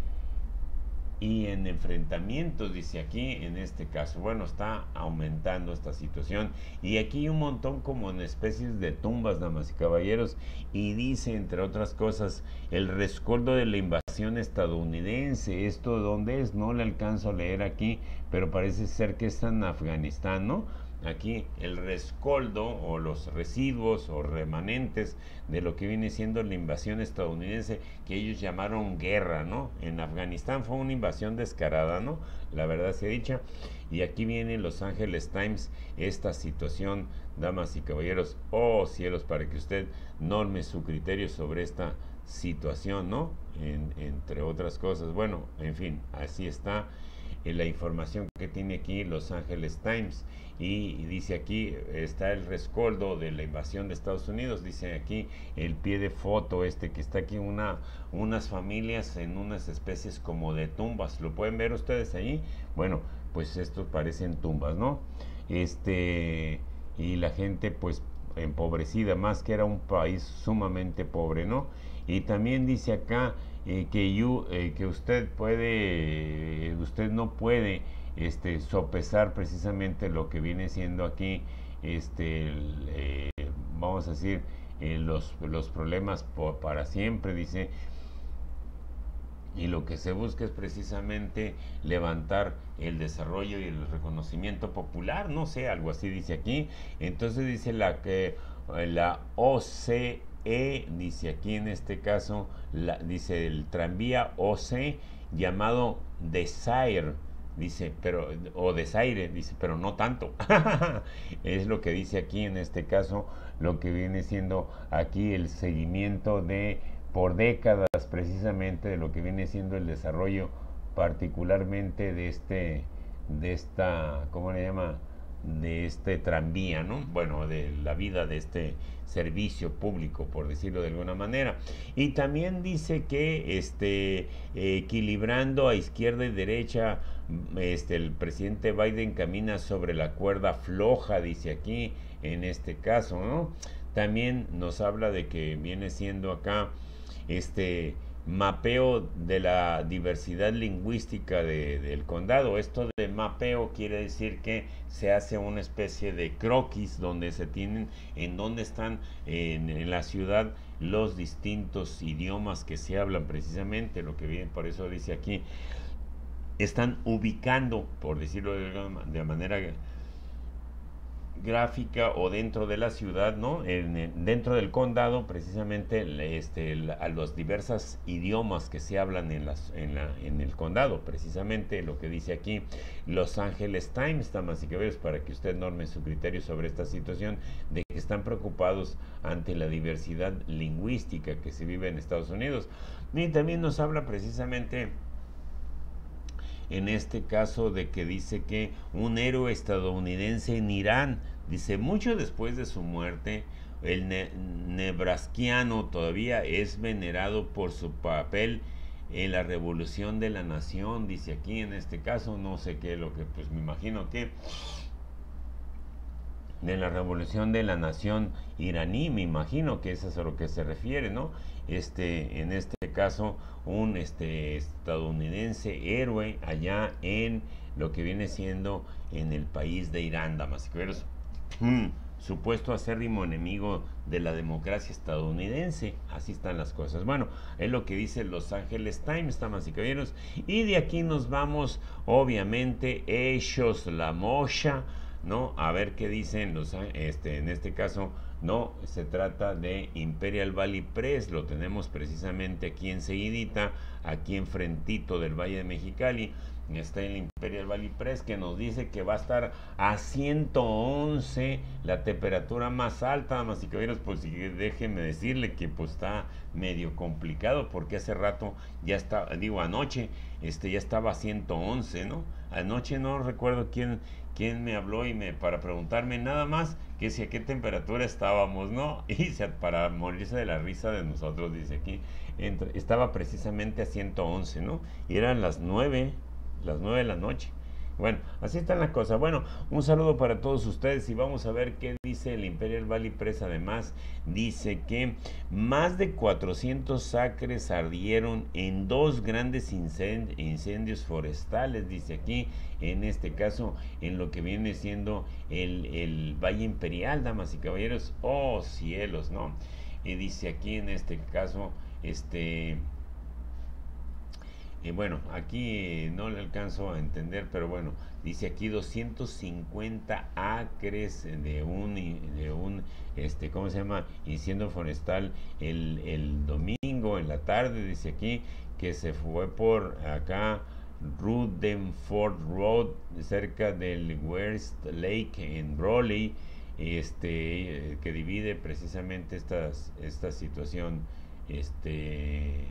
y en enfrentamientos, dice aquí, en este caso. Bueno, está aumentando esta situación. Y aquí hay un montón como en especies de tumbas, damas y caballeros. Y dice, entre otras cosas, el rescoldo de la invasión estadounidense. ¿Esto dónde es? No le alcanzo a leer aquí, pero parece ser que está en Afganistán, ¿no? Aquí el rescoldo o los residuos o remanentes de lo que viene siendo la invasión estadounidense, que ellos llamaron guerra, ¿no? En Afganistán fue una invasión descarada, ¿no? La verdad sea dicha. Y aquí viene Los Ángeles Times, esta situación, damas y caballeros. Oh cielos, para que usted norme su criterio sobre esta situación, ¿no? En, entre otras cosas. Bueno, en fin, así está en la información que tiene aquí Los Ángeles Times. Y dice aquí, está el rescoldo de la invasión de Estados Unidos, dice aquí el pie de foto este que está aquí, una, unas familias en unas especies como de tumbas. ¿Lo pueden ver ustedes ahí? Bueno, pues estos parecen tumbas, ¿no? Este, y la gente pues empobrecida, más que era un país sumamente pobre, ¿no? Y también dice acá eh, que, you, eh, que usted puede, eh, usted no puede este, sopesar precisamente lo que viene siendo aquí, este, el, eh, vamos a decir, eh, los, los problemas por, para siempre, dice, y lo que se busca es precisamente levantar el desarrollo y el reconocimiento popular, no sé, algo así dice aquí. Entonces dice la que la O C E, dice aquí en este caso, la, dice el tranvía O C llamado Desire, dice, pero, o Desire, dice, pero no tanto. Es lo que dice aquí en este caso, lo que viene siendo aquí el seguimiento de por décadas precisamente de lo que viene siendo el desarrollo particularmente de este de esta ¿cómo le llama? De este tranvía, ¿no? Bueno, de la vida de este servicio público, por decirlo de alguna manera. Y también dice que este equilibrando a izquierda y derecha, este el presidente Biden camina sobre la cuerda floja, dice aquí en este caso, ¿no? También nos habla de que viene siendo acá este mapeo de la diversidad lingüística de, del condado. Esto de mapeo quiere decir que se hace una especie de croquis donde se tienen en dónde están en, en la ciudad los distintos idiomas que se hablan, precisamente lo que viene, por eso dice aquí, están ubicando, por decirlo de, de manera gráfica o dentro de la ciudad, ¿no? En, en, dentro del condado, precisamente este, la, a los diversos idiomas que se hablan en, las, en, la, en el condado, precisamente lo que dice aquí Los Angeles Times, damas y caballeros, para que usted norme su criterio sobre esta situación de que están preocupados ante la diversidad lingüística que se vive en Estados Unidos. Y también nos habla precisamente en este caso de que dice que un héroe estadounidense en Irán, dice, mucho después de su muerte, el ne nebraskiano todavía es venerado por su papel en la revolución de la nación, dice aquí en este caso, no sé qué, lo que pues me imagino que de la revolución de la nación iraní, me imagino que eso es a lo que se refiere, ¿no? Este, en este caso, un este, estadounidense héroe allá en lo que viene siendo en el país de Irán, damas y caballeros, un supuesto acérrimo enemigo de la democracia estadounidense. Así están las cosas. Bueno, es lo que dice Los Angeles Times, damas y caballeros, y de aquí nos vamos, obviamente, Hechos La Mocha, ¿no? A ver qué dicen los, este, en este caso, no, se trata de Imperial Valley Press, lo tenemos precisamente aquí enseguidita, aquí enfrentito del Valle de Mexicali, está el Imperial Valley Press, que nos dice que va a estar a ciento once, la temperatura más alta, damas y caballeros, pues déjenme decirle que pues está medio complicado, porque hace rato ya está, digo anoche, este ya estaba a ciento once, ¿no? Anoche no recuerdo quién, quién me habló y me, para preguntarme nada más que si a qué temperatura estábamos, ¿no? Y se, para morirse de la risa de nosotros, dice aquí, entre, estaba precisamente a ciento once, ¿no? Y eran las nueve, las nueve de la noche. Bueno, así están las cosas. Bueno, un saludo para todos ustedes y vamos a ver qué dice el Imperial Valley Press. Además, dice que más de cuatrocientos acres ardieron en dos grandes incend incendios forestales, dice aquí, en este caso, en lo que viene siendo el, el Valle Imperial, damas y caballeros. ¡Oh, cielos!, ¿no? Y dice aquí, en este caso, este... Y bueno, aquí no le alcanzo a entender, pero bueno, dice aquí doscientos cincuenta acres de un, de un este, ¿cómo se llama? Incendio forestal el, el domingo en la tarde, dice aquí, que se fue por acá, Rutherford Road, cerca del West Lake en Raleigh, este, que divide precisamente estas, esta situación, este...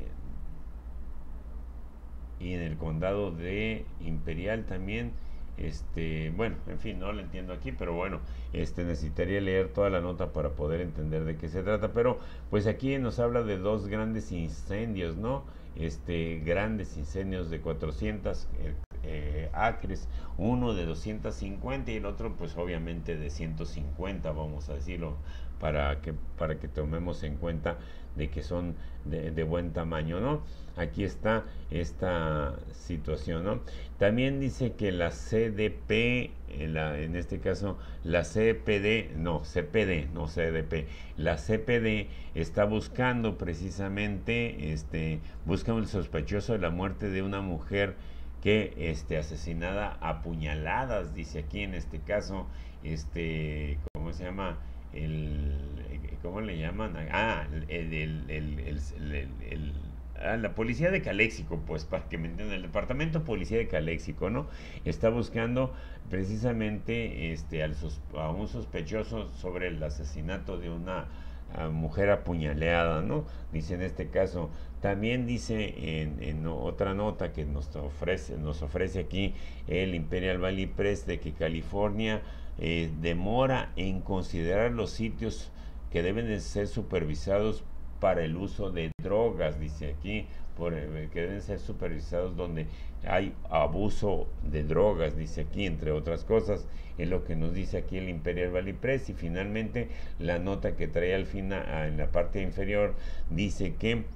y en el condado de Imperial también, este, bueno, en fin, no lo entiendo aquí, pero bueno, este, necesitaría leer toda la nota para poder entender de qué se trata, pero pues aquí nos habla de dos grandes incendios, ¿no? Este, grandes incendios de cuatrocientos eh, acres, uno de doscientos cincuenta y el otro pues obviamente de ciento cincuenta, vamos a decirlo, para que, para que tomemos en cuenta de que son de, de buen tamaño, ¿no? Aquí está esta situación, ¿no? También dice que la C D P, en, la, en este caso la C P D, no, C P D, no C D P, la C P D está buscando precisamente, este, busca un sospechoso de la muerte de una mujer que, este, asesinada a puñaladas, dice aquí en este caso, este, ¿cómo se llama? El, ¿cómo le llaman? Ah, el, el, el, el, el, el a la policía de Caléxico, pues para que me entiendan, el departamento de policía de Caléxico, ¿no? Está buscando precisamente este, al sos, a un sospechoso sobre el asesinato de una a mujer apuñaleada, ¿no? Dice en este caso. También dice en, en otra nota que nos ofrece, nos ofrece aquí el Imperial Valley Press, de que California eh, demora en considerar los sitios que deben de ser supervisados para el uso de drogas, dice aquí, por, eh, que deben ser supervisados donde hay abuso de drogas, dice aquí, entre otras cosas, es lo que nos dice aquí el Imperial Valley Press. Y finalmente la nota que trae al final, en la parte inferior, dice que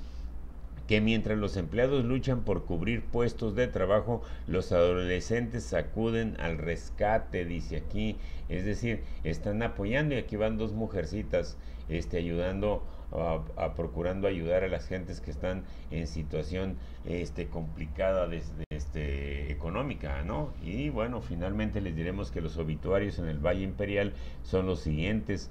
que mientras los empleados luchan por cubrir puestos de trabajo, los adolescentes acuden al rescate, dice aquí, es decir, están apoyando, y aquí van dos mujercitas este, ayudando, a, a procurando ayudar a las gentes que están en situación este, complicada desde este, económica, ¿no? Y bueno, finalmente les diremos que los obituarios en el Valle Imperial son los siguientes.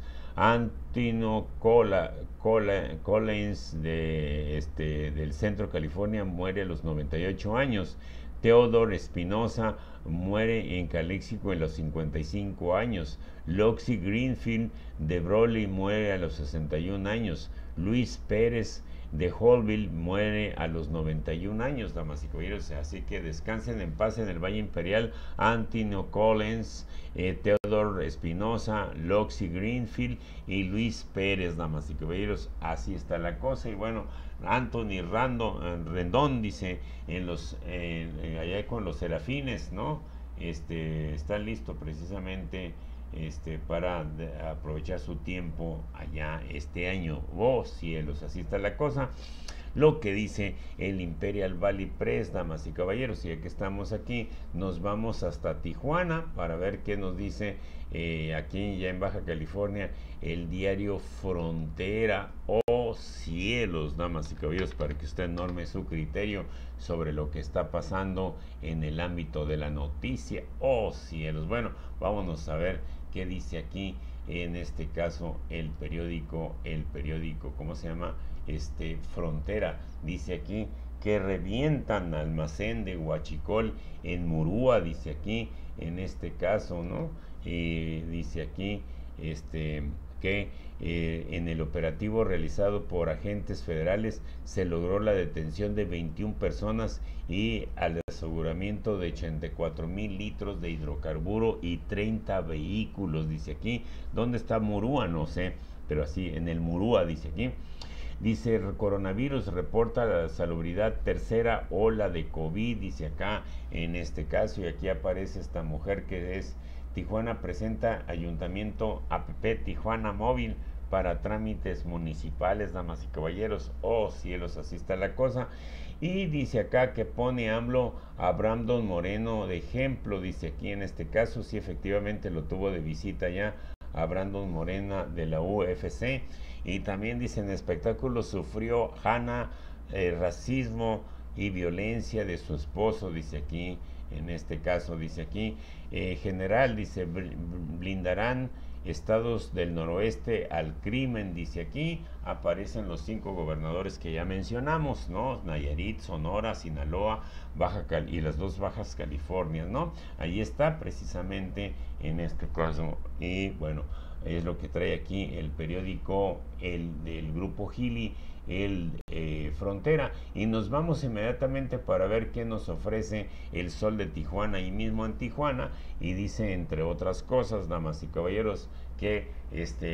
Antino Cola, Cola, Collins de, este, del Centro California muere a los noventa y ocho años. Theodore Espinosa muere en Caléxico en los cincuenta y cinco años. Loxy Greenfield de Broly muere a los sesenta y un años. Luis Pérez de Holville muere a los noventa y un años, damas y caballeros. Así que descansen en paz en el Valle Imperial. Antino Collins, eh, Theodore Espinosa, Loxy Greenfield y Luis Pérez, damas y caballeros. Así está la cosa. Y bueno, Anthony Rando, eh, Rendón dice en los eh, eh, allá con los Serafines, ¿no? Este está listo precisamente este para de, aprovechar su tiempo allá este año. Oh cielos, así está la cosa. Lo que dice el Imperial Valley Press, damas y caballeros. Y ya que estamos aquí, nos vamos hasta Tijuana para ver qué nos dice eh, aquí ya en Baja California el diario Frontera. Oh cielos, damas y caballeros, para que usted norme su criterio sobre lo que está pasando en el ámbito de la noticia. Oh cielos, bueno, vámonos a ver qué dice aquí en este caso el periódico, el periódico, ¿cómo se llama? Este Frontera. Dice aquí que revientan almacén de Huachicol en Murúa, dice aquí en este caso, ¿no? Eh, dice aquí este que eh, en el operativo realizado por agentes federales se logró la detención de veintiuna personas y al aseguramiento de ochenta y cuatro mil litros de hidrocarburo y treinta vehículos, dice aquí. ¿Dónde está Murúa? No sé, pero así, en el Murúa, dice aquí. Dice, coronavirus reporta la salubridad, tercera ola de COVID, dice acá en este caso, y aquí aparece esta mujer que es Tijuana presenta Ayuntamiento A P P Tijuana Móvil para trámites municipales, damas y caballeros. Oh cielos, así está la cosa. Y dice acá que pone AMLO a Brandon Moreno de ejemplo, dice aquí en este caso, sí efectivamente lo tuvo de visita ya a Brandon Morena de la U F C. Y también dice en espectáculos sufrió Hanna eh, racismo y violencia de su esposo, dice aquí, en este caso, dice aquí, eh, general, dice, blindarán estados del noroeste al crimen, dice aquí, aparecen los cinco gobernadores que ya mencionamos, ¿no? Nayarit, Sonora, Sinaloa, Baja Cal y las dos Bajas Californias, ¿no? Ahí está precisamente en este caso, y bueno, es lo que trae aquí el periódico el del Grupo Gili, el eh, Frontera, y nos vamos inmediatamente para ver qué nos ofrece el Sol de Tijuana, ahí mismo en Tijuana, y dice entre otras cosas, damas y caballeros, que este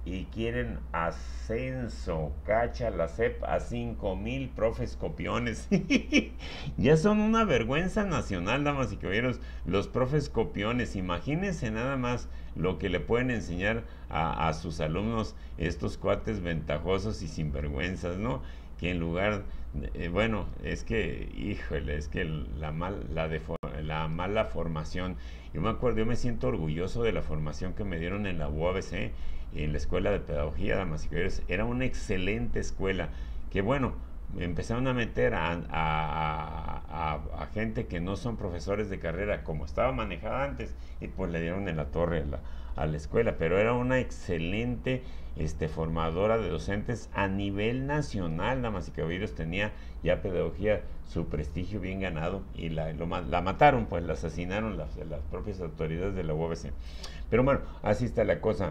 y quieren ascenso, cacha la S E P a cinco mil profes copiones. Ya son una vergüenza nacional, damas y caballeros, los profes copiones. Imagínense nada más lo que le pueden enseñar a, a sus alumnos estos cuates ventajosos y sinvergüenzas, ¿no? Que en lugar, eh, bueno, es que, híjole, es que la, mal, la, de, la mala formación, yo me acuerdo, yo me siento orgulloso de la formación que me dieron en la U A B C, en la Escuela de Pedagogía, damas y caballeros. Era una excelente escuela, que bueno, empezaron a meter a, a, a, a gente que no son profesores de carrera, como estaba manejada antes, y pues le dieron en la torre a la, a la escuela, pero era una excelente este, formadora de docentes a nivel nacional, damas y caballeros. Tenía ya pedagogía su prestigio bien ganado, y la, lo, la mataron, pues la asesinaron las, las propias autoridades de la U A B C. Pero bueno, así está la cosa.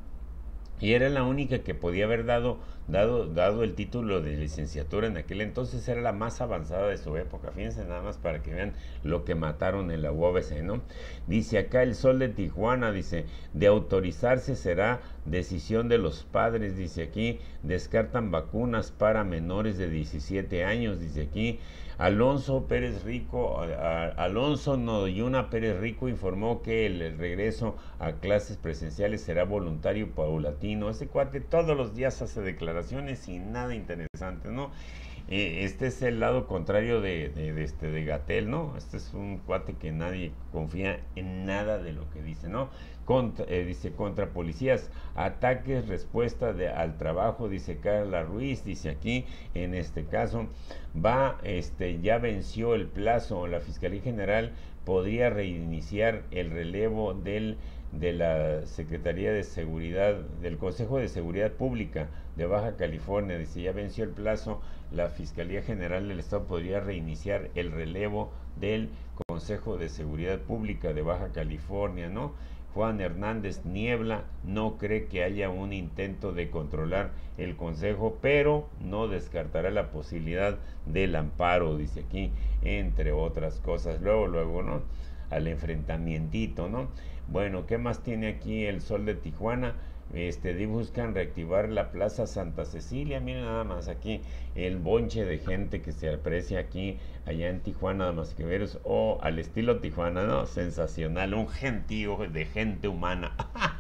Y era la única que podía haber dado, dado, dado el título de licenciatura en aquel entonces. Era la más avanzada de su época. Fíjense nada más para que vean lo que mataron en la U A B C, ¿no? Dice acá el Sol de Tijuana, dice, de autorizarse será decisión de los padres, dice aquí. Descartan vacunas para menores de diecisiete años, dice aquí. Alonso Pérez Rico, a, a, Alonso Noyuna Pérez Rico informó que el, el regreso a clases presenciales será voluntario y paulatino. Ese cuate todos los días hace declaraciones y nada interesante, ¿no? Eh, este es el lado contrario de, de, de, este, de Gatell, ¿no? Este es un cuate que nadie confía en nada de lo que dice, ¿no? Contra, eh, dice, contra policías, ataques, respuesta de, al trabajo, dice Carla Ruiz, dice aquí, en este caso, va, este, ya venció el plazo, la Fiscalía General podría reiniciar el relevo del de la Secretaría de Seguridad, del Consejo de Seguridad Pública de Baja California. Dice, ya venció el plazo, la Fiscalía General del Estado podría reiniciar el relevo del Consejo de Seguridad Pública de Baja California, ¿no? Juan Hernández Niebla no cree que haya un intento de controlar el Consejo, pero no descartará la posibilidad del amparo, dice aquí, entre otras cosas. Luego, luego, ¿no? Al enfrentamientito, ¿no? Bueno, ¿qué más tiene aquí el Sol de Tijuana? Este, buscan reactivar la Plaza Santa Cecilia. Miren nada más aquí el bonche de gente que se aprecia aquí, allá en Tijuana, damas y caballeros, o oh, al estilo Tijuana, ¿no? Sensacional, un gentío de gente humana.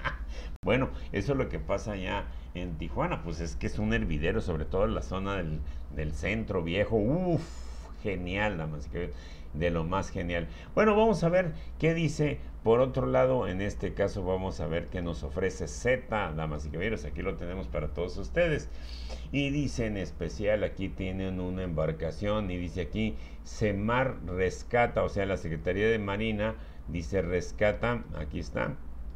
Bueno, eso es lo que pasa allá en Tijuana, pues es que es un hervidero, sobre todo en la zona del, del centro viejo. Uff, genial, damas y caballeros, de lo más genial. Bueno, vamos a ver qué dice. Por otro lado, en este caso vamos a ver qué nos ofrece Z, damas y caballeros. Aquí lo tenemos para todos ustedes. Y dice en especial, aquí tienen una embarcación y dice aquí, Semar rescata, o sea, la Secretaría de Marina, dice rescata, aquí está,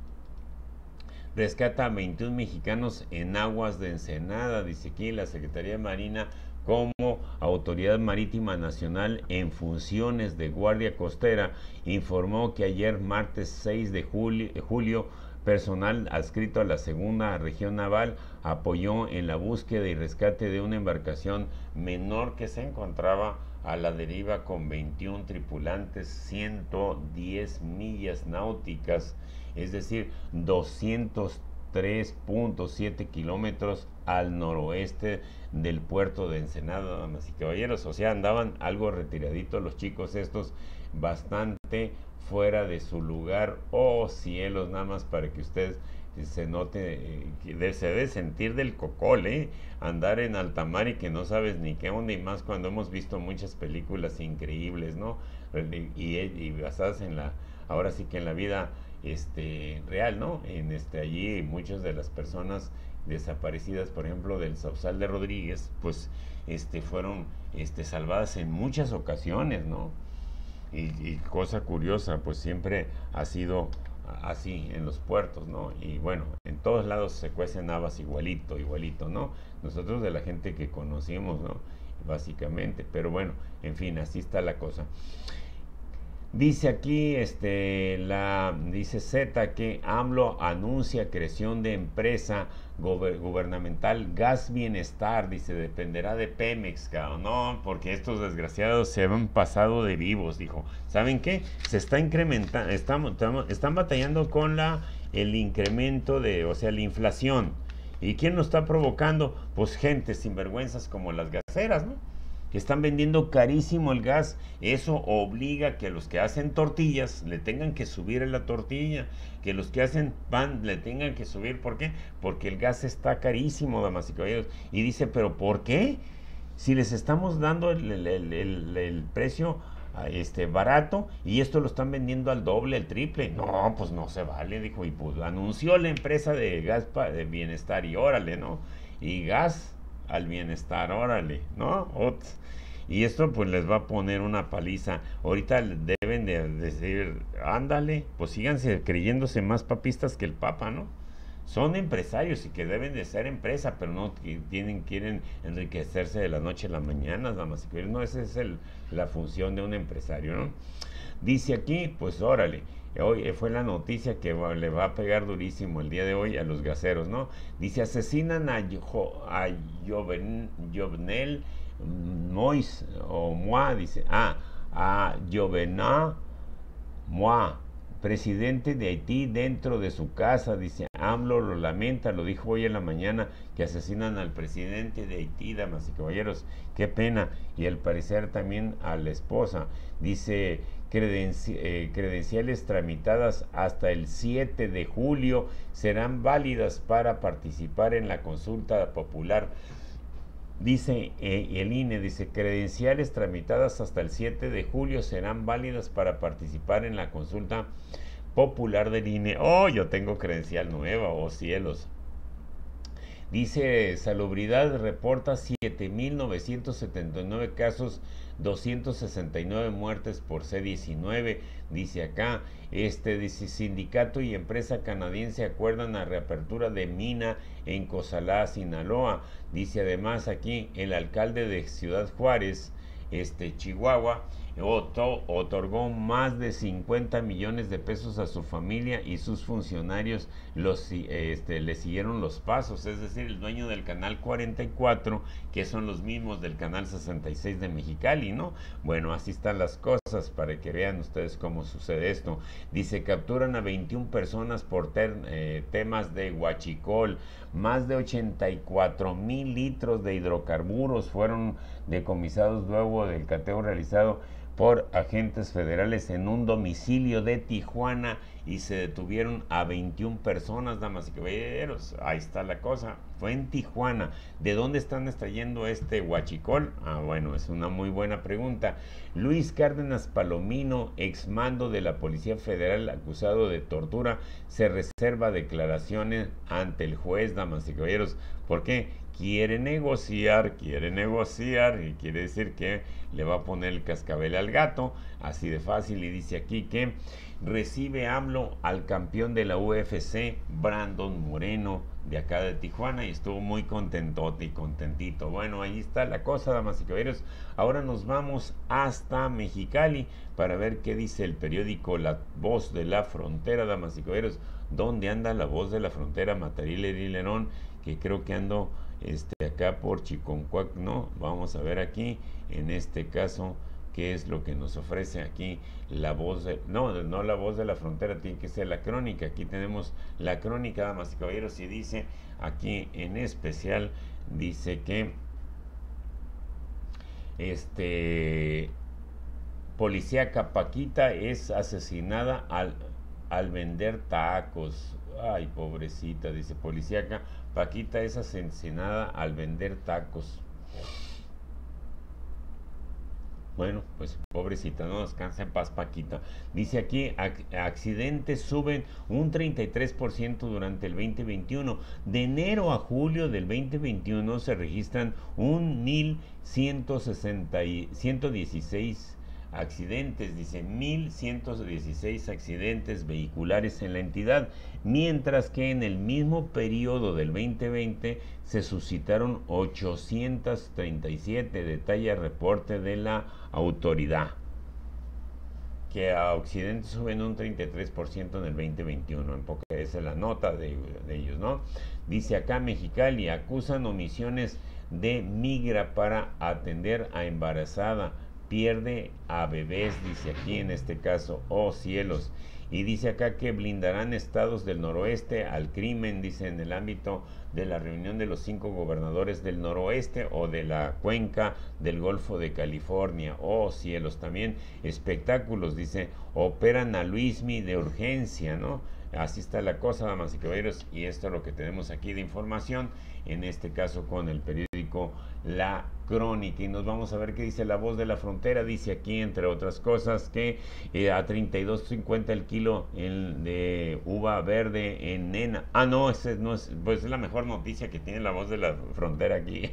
rescata a veintiún mexicanos en aguas de Ensenada. Dice aquí la Secretaría de Marina, como Autoridad Marítima Nacional en funciones de Guardia Costera, informó que ayer martes seis de julio, julio personal adscrito a la Segunda Región Naval apoyó en la búsqueda y rescate de una embarcación menor que se encontraba a la deriva con veintiún tripulantes, ciento diez millas náuticas, es decir, doscientos tres punto siete kilómetros al noroeste del puerto de Ensenada, damas y caballeros. O sea, andaban algo retiraditos los chicos estos, bastante fuera de su lugar. Oh cielos, nada más para que ustedes se note, eh, que se debe sentir del cocol, ¿eh? Andar en alta mar y que no sabes ni qué onda, y más cuando hemos visto muchas películas increíbles, ¿no? Y, y basadas en la, ahora sí que en la vida este real, ¿no? En este allí muchas de las personas desaparecidas, por ejemplo, del Sausal de Rodríguez, pues este fueron este salvadas en muchas ocasiones, ¿no? Y, y cosa curiosa, pues siempre ha sido así en los puertos, ¿no? Y bueno, en todos lados se cuecen habas igualito, igualito, ¿no? Nosotros de la gente que conocimos, ¿no? Básicamente, pero bueno, en fin, así está la cosa. Dice aquí, este, la, dice Z que AMLO anuncia creación de empresa gober, gubernamental Gas Bienestar, dice, dependerá de Pemex, cabrón, no, porque estos desgraciados se han pasado de vivos, dijo. ¿Saben qué? Se está incrementando, estamos, estamos, están batallando con la, el incremento de, o sea, la inflación. ¿Y quién lo está provocando? Pues gente sinvergüenzas como las gaseras, ¿no? Que están vendiendo carísimo el gas. Eso obliga a que los que hacen tortillas le tengan que subir en la tortilla, que los que hacen pan le tengan que subir. ¿Por qué? Porque el gas está carísimo, damas y caballeros. Y dice, ¿pero por qué? Si les estamos dando el, el, el, el, el precio este, barato y esto lo están vendiendo al doble, al triple. No, pues no se vale, dijo. Y pues anunció la empresa de gas de bienestar y órale, ¿no? Y gas al bienestar, órale, ¿no? Ots. Y esto pues les va a poner una paliza. Ahorita deben de decir, ándale, pues síganse creyéndose más papistas que el Papa, ¿no? Son empresarios y que deben de ser empresa, pero no tienen, quieren enriquecerse de la noche a la mañana, damas y caballeros. No, esa es el, la función de un empresario, ¿no? Dice aquí, pues órale, hoy fue la noticia que va, le va a pegar durísimo el día de hoy a los gaseros, ¿no? Dice, asesinan a, jo, a Joven, Jovenel Mois, o Mois, dice, ah, a Jovenel Mois, presidente de Haití, dentro de su casa. Dice, AMLO lo lamenta, lo dijo hoy en la mañana, que asesinan al presidente de Haití, damas y caballeros, qué pena. Y al parecer también a la esposa. Dice, credenci eh, credenciales tramitadas hasta el siete de julio serán válidas para participar en la consulta popular. Dice eh, el I N E, dice, credenciales tramitadas hasta el siete de julio serán válidas para participar en la consulta popular del I N E. Oh, yo tengo credencial nueva, oh cielos. Dice, Salubridad reporta siete mil novecientos setenta y nueve casos, doscientas sesenta y nueve muertes por C diecinueve. Dice acá, este dice, sindicato y empresa canadiense acuerdan la reapertura de mina en Cozalá, Sinaloa. Dice además aquí, el alcalde de Ciudad Juárez, este, Chihuahua, otorgó más de cincuenta millones de pesos a su familia y sus funcionarios los, este, le siguieron los pasos, es decir, el dueño del canal cuarenta y cuatro, que son los mismos del canal sesenta y seis de Mexicali, ¿no? Bueno, así están las cosas para que vean ustedes cómo sucede esto. Dice, capturan a veintiuna personas por ter, eh, temas de huachicol, más de ochenta y cuatro mil litros de hidrocarburos fueron decomisados luego del cateo realizado por agentes federales en un domicilio de Tijuana y se detuvieron a veintiuna personas, damas y caballeros. Ahí está la cosa, fue en Tijuana. ¿De dónde están extrayendo este huachicol? Ah, bueno, es una muy buena pregunta. Luis Cárdenas Palomino, exmando de la Policía Federal acusado de tortura, se reserva declaraciones ante el juez, damas y caballeros. ¿Por qué? Quiere negociar, quiere negociar y quiere decir que le va a poner el cascabel al gato, así de fácil. Y dice aquí que recibe AMLO al campeón de la U F C, Brandon Moreno, de acá de Tijuana, y estuvo muy contentote y contentito. Bueno, ahí está la cosa, damas y caballeros. Ahora nos vamos hasta Mexicali para ver qué dice el periódico La Voz de la Frontera, damas y caballeros. ¿Dónde anda La Voz de la Frontera? Matarile Lerón, que creo que ando este, acá por Chiconcuac, ¿no? Vamos a ver aquí, en este caso, qué es lo que nos ofrece aquí La Voz de... No, no La Voz de la Frontera, tiene que ser La Crónica. Aquí tenemos La Crónica, damas y caballeros, y dice aquí en especial, dice que este policíaca Paquita es asesinada al, al vender tacos. Ay, pobrecita, dice, policíaca Paquita es asesinada al vender tacos. Bueno, pues pobrecita, no descansa en paz, Paquita. Dice aquí, accidentes suben un treinta y tres por ciento durante el veinte veintiuno. De enero a julio del veinte veintiuno se registran un mil ciento dieciséis accidentes, dice, mil ciento dieciséis accidentes vehiculares en la entidad, mientras que en el mismo periodo del veinte veinte se suscitaron ochocientos treinta y siete, detalla reporte de la autoridad, que a accidentes suben un treinta y tres por ciento en el veinte veintiuno, en poca, esa es la nota de, de ellos, ¿no? Dice acá, Mexicali, acusan omisiones de migra para atender a embarazada, pierde a bebés, dice aquí en este caso, oh cielos. Y dice acá que blindarán estados del noroeste al crimen, dice en el ámbito de la reunión de los cinco gobernadores del noroeste o de la cuenca del Golfo de California. Oh cielos, también espectáculos, dice, operan a Luismi de urgencia, ¿no? Así está la cosa, damas y caballeros, y esto es lo que tenemos aquí de información, en este caso con el periódico La Crónica. Y nos vamos a ver qué dice La Voz de la Frontera. Dice aquí, entre otras cosas, que eh, a treinta y dos cincuenta el kilo en, de uva verde en Nena. Ah, no, ese no es, pues es la mejor noticia que tiene La Voz de la Frontera aquí.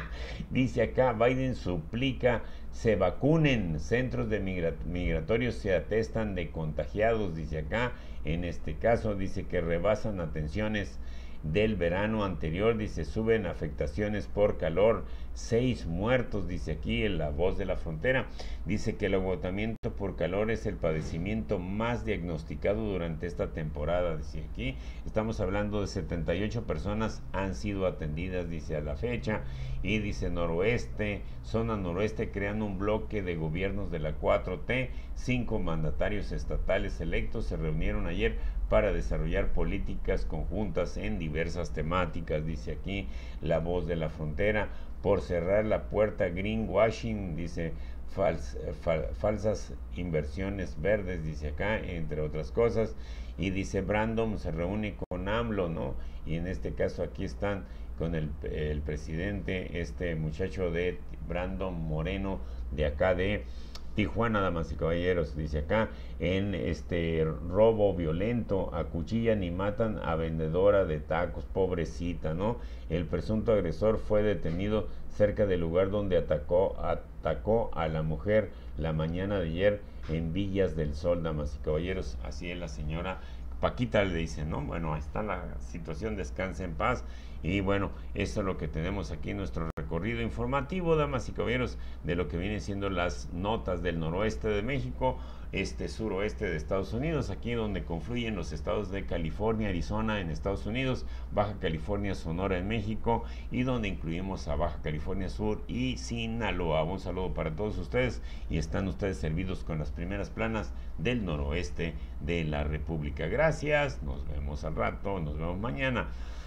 Dice acá, Biden suplica se vacunen, centros de migra migratorios se atestan de contagiados, dice acá. En este caso dice que rebasan atenciones del verano anterior, dice, suben afectaciones por calor, seis muertos, dice aquí en La Voz de la Frontera. Dice que el agotamiento por calor es el padecimiento más diagnosticado durante esta temporada, dice aquí. Estamos hablando de setenta y ocho personas han sido atendidas, dice, a la fecha. Y dice noroeste, zona noroeste, crean un bloque de gobiernos de la cuatro T. Cinco mandatarios estatales electos se reunieron ayer para desarrollar políticas conjuntas en diversas temáticas, dice aquí La Voz de la Frontera. Por cerrar la puerta greenwashing, dice, fals, fal, falsas inversiones verdes, dice acá, entre otras cosas. Y dice, Brandon se reúne con AMLO, ¿no? Y en este caso aquí están con el, el presidente, este muchacho de Brandon Moreno, de acá de Tijuana, damas y caballeros. Dice acá, en este robo violento, acuchillan y matan a vendedora de tacos, pobrecita, ¿no? El presunto agresor fue detenido cerca del lugar donde atacó, atacó a la mujer la mañana de ayer en Villas del Sol, damas y caballeros. Así es la señora Paquita, le dice, ¿no? Bueno, ahí está la situación, descanse en paz. Y bueno, esto es lo que tenemos aquí en nuestro recorrido informativo, damas y caballeros, de lo que vienen siendo las notas del noroeste de México, este suroeste de Estados Unidos, aquí donde confluyen los estados de California, Arizona en Estados Unidos, Baja California, Sonora en México, y donde incluimos a Baja California Sur y Sinaloa. Un saludo para todos ustedes, y están ustedes servidos con las primeras planas del noroeste de la República. Gracias, nos vemos al rato, nos vemos mañana.